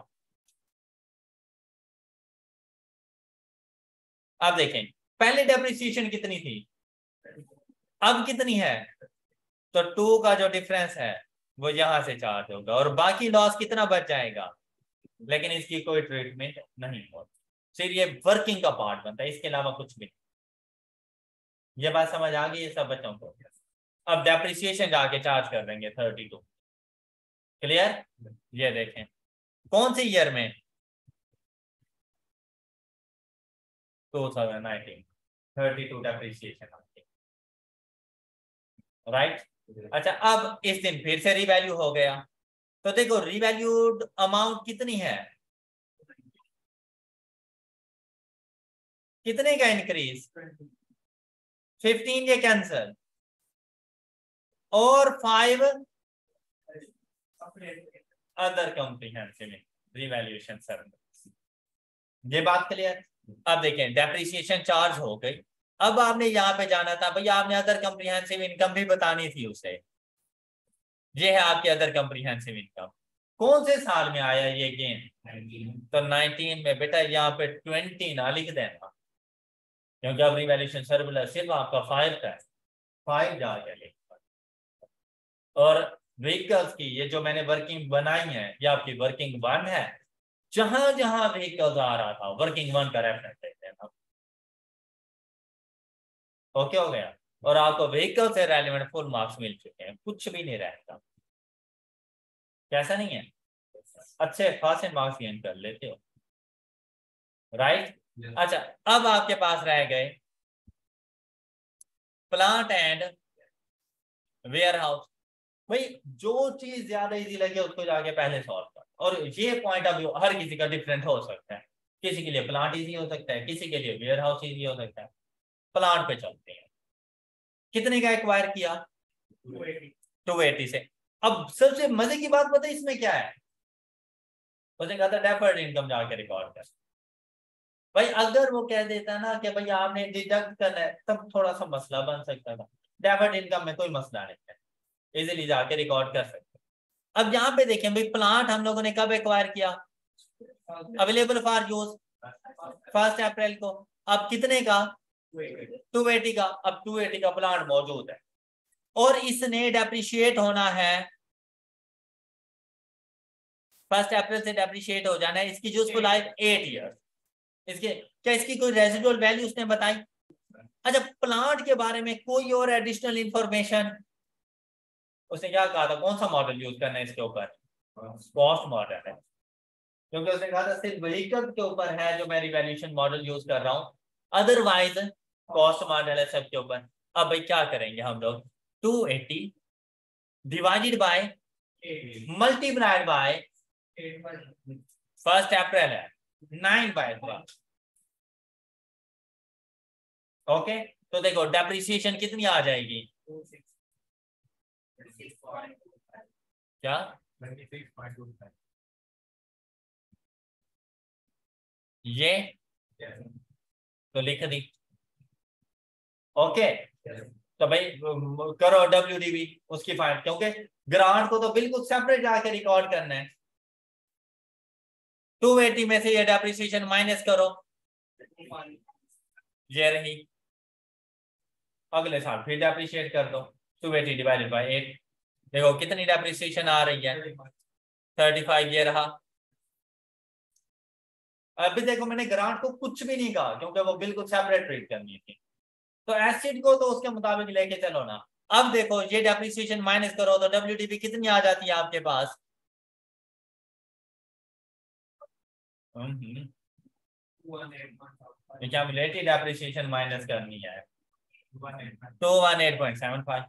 अब देखें पहले डेप्रिसिएशन कितनी थी, अब कितनी है, तो टू का जो डिफरेंस है वो यहां से चार्ज होगा और बाकी लॉस कितना बच जाएगा, लेकिन इसकी कोई ट्रीटमेंट नहीं होती। सिर्फ ये वर्किंग का पार्ट बनता है, इसके अलावा कुछ भी। ये बात समझ आ गई है सब बच्चों को? अब डेप्रिसिएशन जाके चार्ज कर देंगे थर्टी टू। क्लियर? ये देखें कौन से ईयर में, two thousand nineteen, thirty two depreciation. Right. अच्छा अब इस दिन फिर से रीवैल्यू हो गया, तो देखो रीवैल्यूड अमाउंट कितनी है, कितने का इंक्रीज, फिफ्टीन, ये कैंसल, और five other comprehensive revaluation service. ये बात क्लियर? अब देखें डेप्रिसिएशन चार्ज हो गई, अब आपने यहां पे जाना था भैया, आपने अदर कॉम्प्रिहेंसिव इनकम भी बतानी थी उसे। ये है आपकी अदर कॉम्प्रिहेंसिव इनकम, कौन से साल में आया ये गेन, तो नाइनटीन में। बेटा यहाँ पे ट्वेंटी ना लिख देना क्योंकि अब रिवैल्यूएशन सर्विस सिर्फ आपका फाइव का है, फाइव जाके लिख। और व्हीकल्स की ये जो मैंने वर्किंग बनाई है ये आपकी वर्किंग वन है, जहां जहां व्हीकल्स आ रहा था वर्किंग वन का रेफरेंस देते हैं। ओके हो गया, और आपको व्हीकल से रेलेवेंट फुल मार्क्स मिल चुके हैं, कुछ भी नहीं रहता। कैसा नहीं है, अच्छे खासे मार्क्स गेन कर लेते हो। राइट। अच्छा अब आपके पास रह गए प्लांट एंड वेयर हाउस। भाई जो चीज ज्यादा इजी लगे उसको जाके पहले सॉल्व कर, और ये पॉइंट ऑफ व्यू हर किसी का डिफरेंट हो सकता है। किसी के लिए प्लांट इजी हो सकता है, किसी के लिए वेयर हाउस इजी हो सकता है। प्लांट पे चलते हैं। कितने का एक्वायर किया? टू एटी से। अब सबसे मजे की बात पता है इसमें क्या है? उसने कहा था डेफर्ड इनकम जाके रिकॉर्ड कर। भाई अगर वो कह देता ना कि भाई आपने डिडक्ट करना है, तब थोड़ा सा मसला बन सकता था। डेफर्ड इनकम में कोई मसला नहीं है, इजीली जाके रिकॉर्ड कर सकते। अब यहाँ पे देखें भाई, प्लांट हम लोगों ने कब एक्वायर किया? Available for use first April को। अब कितने का? टू एटी का। अब टू एटी का प्लांट मौजूद है और इसने डेप्रिशिएट होना है, फर्स्ट अप्रैल से डेप्रिशिएट हो जाना है। इसकी यूजफुल लाइफ एट ईयर्स। इसके क्या इसकी कोई रेजिडुअल वैल्यू उसने बताई? अच्छा, प्लांट के बारे में कोई और एडिशनल इंफॉर्मेशन? उसने क्या कहा था, कौन सा मॉडल यूज करना है इसके ऊपर? कॉस्ट मॉडल है, क्योंकि उसने कहा था सिर्फ व्हीकल के ऊपर है जो मैं रिवैल्यूएशन मॉडल यूज कर रहा हूं, अदरवाइज कॉस्ट मॉडल है सबके ऊपर। अब भाई क्या करेंगे हम लोग? Two eighty divided by multiplied by first April है नाइन बाय ट्वेल्व। ओके, तो देखो डेप्रिसिएशन कितनी आ जाएगी? क्या? ये तो लिख दी। ओके, तो भाई करो डब्ल्यू डी बी उसकी फाइंड, क्योंकि ग्रांट को तो बिल्कुल सेपरेट जाके रिकॉर्ड करना है। टू एटी में से ये डेप्रिसिएशन माइनस करो, ये रही। अगले साल फिर डेप्रिशिएट कर दो, two eighty divided by eight. देखो कितनी डेप्रिसिएशन आ रही है? Thirty five. ये रहा। अभी देखो मैंने ग्रांट को कुछ भी नहीं कहा क्योंकि वो बिल्कुल सेपरेट ट्रीट करनी थी, तो एसिड को तो उसके मुताबिक लेके चलो ना। अब देखो ये डेप्रिसिएशन माइनस करो तो डब्ल्यूडीपी कितनी आ जाती है आपके पास? क्या रिलेटिव डेप्रिसिएशन माइनस करनी है? Two one eight point seven five.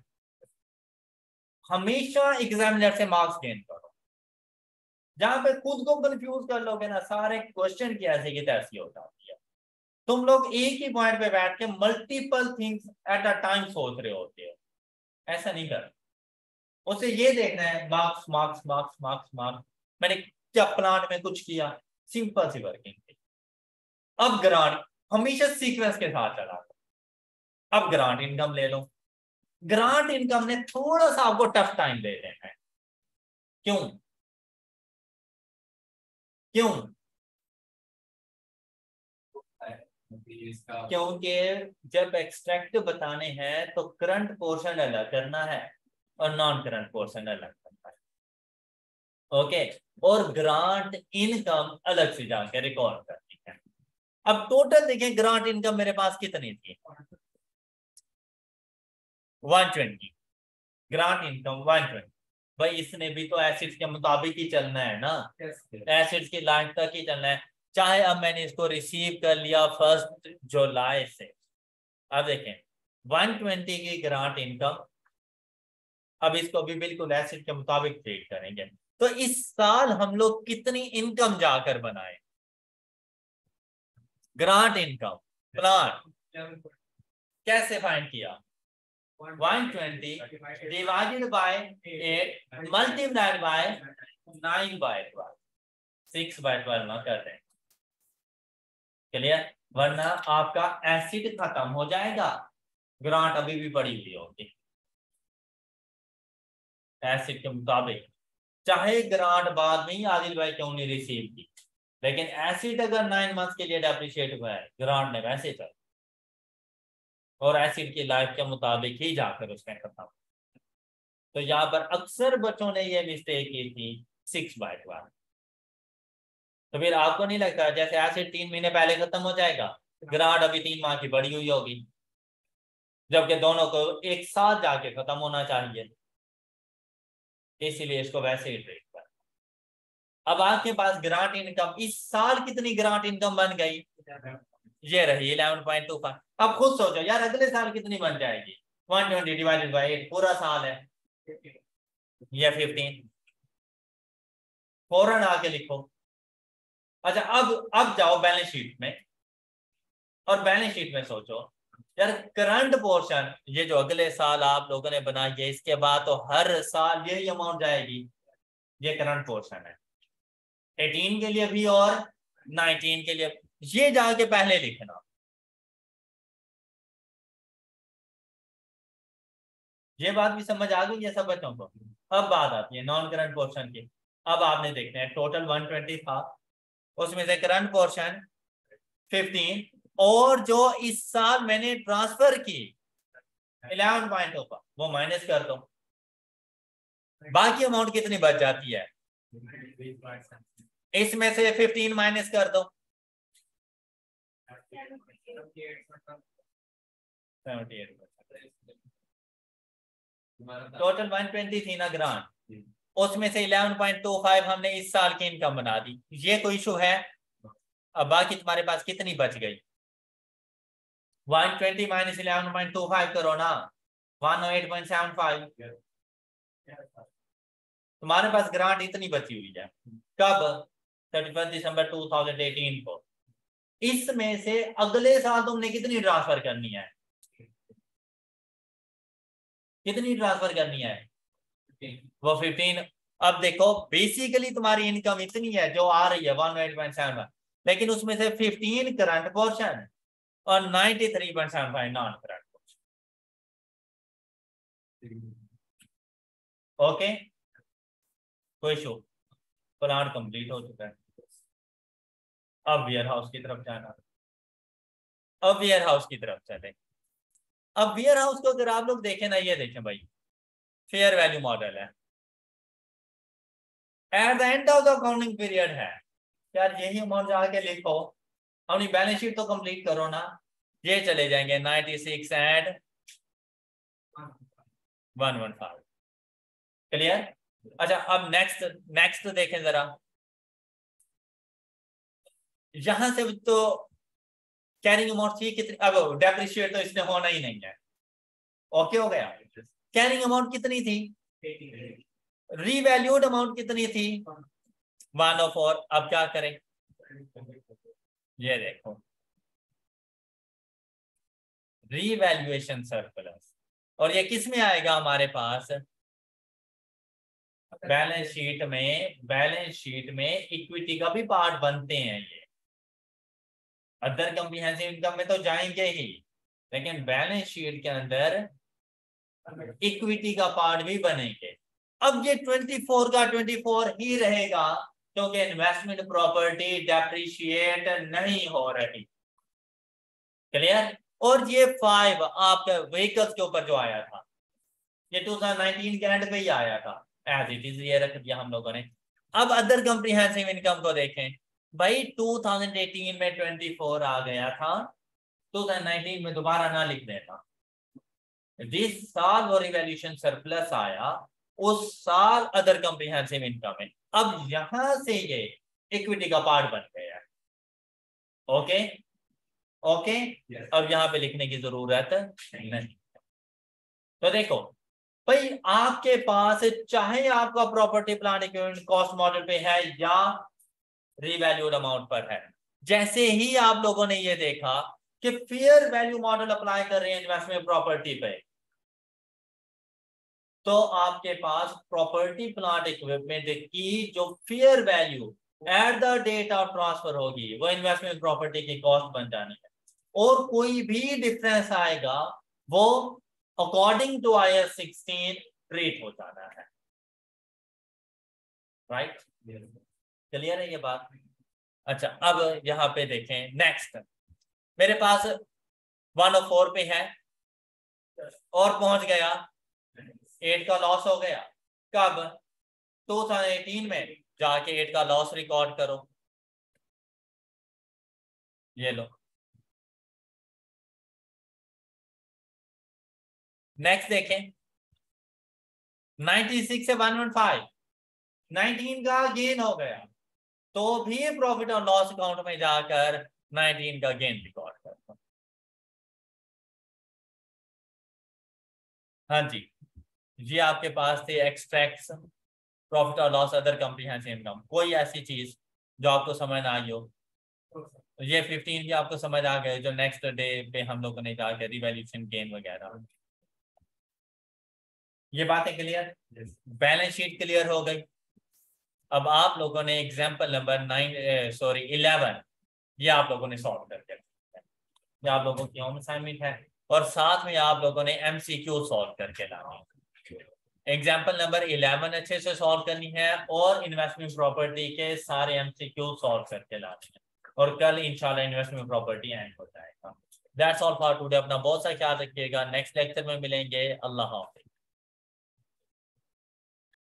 हमेशा एग्जामिनर से मार्क्स गेन करो। जहां पे खुद को कंफ्यूज कर लोगे ना, सारे क्वेश्चन की ऐसी की तैसी हो जाती है। तुम लोग एक ही पॉइंट पे बैठ के multiple things at a time सोच रहे होते हो, ऐसा नहीं कर। उसे ये देखना है marks marks marks marks marks. मैंने क्या प्लांट में कुछ किया? सिंपल सी वर्किंग थी। अब ग्रांट हमेशा सीक्वेंस के साथ चला। अब ग्रांट इनकम ले लो। ग्रांट इनकम ने थोड़ा सा आपको टफ टाइम दे देना है। क्यों क्यों? क्योंकि जब एक्सट्रैक्ट बताने हैं तो करंट पोर्शन अलग करना है और नॉन करंट पोर्शन अलग करना है। ओके, और ग्रांट इनकम अलग से जाके रिकॉर्ड करनी है। अब टोटल देखें, ग्रांट इनकम मेरे पास कितनी थी? One twenty. Grant income one twenty. भाई इसने भी तो एसिड्स के मुताबिक ही चलना है ना, एसिड्स की लाइन तक ही चलना है। चाहे अब मैंने इसको रिसीव कर लिया फर्स्ट जुलाई से, अब देखें वन ट्वेंटी की ग्रांट इनकम, अब इसको भी बिल्कुल एसिड के मुताबिक ट्रीट करेंगे। तो इस साल हम लोग कितनी इनकम जाकर बनाए? ग्रांट इनकम प्लान कैसे फाइंड किया? One twenty divided by eight multiplied by nine by twelve. Six by twelve ना कर दें, क्लियर? वरना आपका एसिड खत्म हो जाएगा, ग्रांट अभी भी पड़ी हुई होगी एसिड के मुताबिक। चाहे ग्रांट बाद में ही आदिल भाई क्यों नहीं रिसीव की, लेकिन एसिड अगर नाइन मंथ्स के लिए डेप्रिशिएट हुआ है, ग्रांट ने वैसे चल, और एसिड की लाइफ के मुताबिक ही जाकर उसने खत्म। तो यहाँ पर अक्सर बच्चों ने ये मिस्टेक की थी सिक्स बाय ट्वेल्व। तो फिर आपको नहीं लगता जैसे एसिड तीन महीने पहले खत्म हो जाएगा, ग्रांट अभी तीन माह की बढ़ी हुई होगी, जबकि दोनों को एक साथ जाके खत्म होना चाहिए, इसीलिए इसको वैसे ही ट्रीट कर। अब आपके पास ग्रांट इनकम इस साल कितनी ग्रांट इनकम बन गई? ये रही इलेवन पॉइंट टू फाइव। अब खुद सोचो यार अगले साल कितनी बन जाएगी? One twenty divided by eight, पूरा साल है ये फिफ्टीन। फौरन आके लिखो। अच्छा, अब अब जाओ बैलेंस शीट में और बैलेंस शीट में सोचो यार करंट पोर्शन, ये जो अगले साल आप लोगों ने बनाई है, इसके बाद तो हर साल यही अमाउंट जाएगी। ये करंट पोर्शन है अठारह के लिए भी और उन्नीस के लिए। ये जाके पहले लिखना, ये बात भी समझ आ गई है सब बच्चों को। अब बात आती है नॉन करंट पोर्शन की। अब आपने देखना है टोटल एक सौ बीस था, उसमें से करंट पोर्शन पंद्रह और जो इस साल मैंने ट्रांसफर की ग्यारह पॉइंट ऊपर वो माइनस कर दो, बाकी अमाउंट कितनी बच जाती है? इसमें से पंद्रह माइनस कर दो, टोटल एक सौ बीस थी ना ग्रांट, उसमें से ग्यारह पॉइंट दो पाँच हमने इस साल की इनकम बना दी। ये कोई इशू है? अब बाकी तुम्हारे पास कितनी बच गई? एक सौ बीस माइनस ग्यारह पॉइंट दो पाँच करो ना, एक सौ आठ पॉइंट सात पाँच। तुम्हारे पास ग्रांट इतनी बची हुई है कब? इकतीस दिसंबर दो हज़ार अठारह को। इसमें से अगले साल तुमने कितनी ट्रांसफर करनी है? कितनी ट्रांसफर करनी है? वो पंद्रह। अब देखो बेसिकली तुम्हारी इनकम इतनी है जो आ रही है एक सौ आठ पॉइंट सात पाँच, लेकिन उसमें से पंद्रह करंट पोर्शन और तिरानवे पॉइंट सात पाँच नॉन करंट पोर्शन। ओके, कोई इशू? प्लान कंप्लीट हो चुका है। अब वेयर हाउस की तरफ जाना, अब वेयर हाउस की तरफ चले। अब वेयर हाउस को अगर आप लोग देखें ना, ये देखें भाई, फेयर वैल्यू मॉडल है, at the end of the accounting period है। यार यही अमाउंट जाके लिखो, अपनी बैलेंस शीट तो कंप्लीट करो ना। ये चले जाएंगे छियानवे एंड एक सौ पंद्रह। क्लियर? अच्छा, अब नेक्स्ट नेक्स्ट देखें जरा, यहां से तो कैरिंग अमाउंट थी कितनी? अब डेप्रिशिएट तो इसने होना ही नहीं है, ओके हो गया। कैरिंग अमाउंट कितनी थी? रीवैल्यूड अमाउंट कितनी थी? One of four. अब क्या करें? ये देखो रीवैल्यूएशन सरप्लस, और ये किस में आएगा हमारे पास? बैलेंस शीट में। बैलेंस शीट में इक्विटी का भी पार्ट बनते हैं ये, अदर कॉम्प्रिहेंसिव इनकम में तो जाएंगे ही, लेकिन बैलेंस शीट के अंदर इक्विटी का पार्ट भी बनेंगे। अब ये चौबीस का चौबीस ही रहेगा क्योंकि इन्वेस्टमेंट प्रॉपर्टी डेप्रिशिएट नहीं हो रही। क्लियर? और ये फाइव आपके व्हीकल्स के ऊपर जो आया था, ये दो हज़ार उन्नीस के एंड पे ही आया था, एज इट इज ये रख दिया हम लोगों ने। अब अदर कॉम्प्रिहेंसिव इनकम को देखें भाई, दो हज़ार अठारह में चौबीस आ गया था, दो हज़ार उन्नीस में दोबारा ना लिख देना। जिस साल वो रिवैल्यूएशन सरप्लस आया उस साल अदर कॉम्प्रिहेंसिव इनकम है। अब यहां से ये इक्विटी का पार्ट बन गया है। Okay okay yes. अब यहां पे लिखने की जरूरत नहीं। तो देखो भाई, आपके पास चाहे आपका property plant equipment cost model पे है या रीवैल्यूड अमाउंट पर है, जैसे ही आप लोगों ने ये देखा कि फेयर वैल्यू मॉडल अप्लाई कर रहे हैं इन्वेस्टमेंट प्रॉपर्टी पे, तो आपके पास प्रॉपर्टी प्लांट इक्विपमेंट की जो fair value at the date of transfer होगी वो इन्वेस्टमेंट प्रॉपर्टी की कॉस्ट बन जानी है, और कोई भी डिफरेंस आएगा वो according to I S sixteen treat हो जाना है। राइट? क्लियर है ये बात? अच्छा, अब यहां पे देखें नेक्स्ट, मेरे पास वन ऑफ फोर पे है और पहुंच गया, एट का लॉस हो गया। कब? दो हज़ार अठारह में जाके एट का लॉस रिकॉर्ड करो। ये लो, नेक्स्ट देखें, छियानवे से एक सौ पंद्रह, उन्नीस का गेन हो गया, तो भी प्रॉफिट और लॉस अकाउंट में जाकर उन्नीस का गेन रिकॉर्ड करता। हाँ जी, ये आपके पास थे एक्सट्रैक्ट्स, प्रॉफिट और लॉस, अदर कॉम्प्रिहेंसिव इनकम। कोई ऐसी चीज जो आपको समझ ना आई हो? ये फिफ्टीन भी आपको समझ आ गए, जो नेक्स्ट डे पे हम लोगों ने कहा रिवैल्यूएशन गेन वगैरह। ये बातें क्लियर, बैलेंस शीट क्लियर हो गई। अब आप लोगों ने example number nine sorry eleven ये आप लोगों ने सॉल्व करके, ये आप लोगों की होम असाइनमेंट है, और साथ में आप लोगों ने एमसीक्यू सॉल्व करके लाना है। एग्जाम्पल नंबर इलेवन अच्छे से सॉल्व करनी है और इन्वेस्टमेंट प्रॉपर्टी के सारे एमसीक्यू सॉल्व करके लाने हैं, और कल इंशाल्लाह इन्वेस्टमेंट प्रॉपर्टी एंड हो जाएगा। That's all for today. अपना बहुत सा ख्याल रखिएगा, नेक्स्ट लेक्चर में मिलेंगे। अल्लाह हाफ़िज़।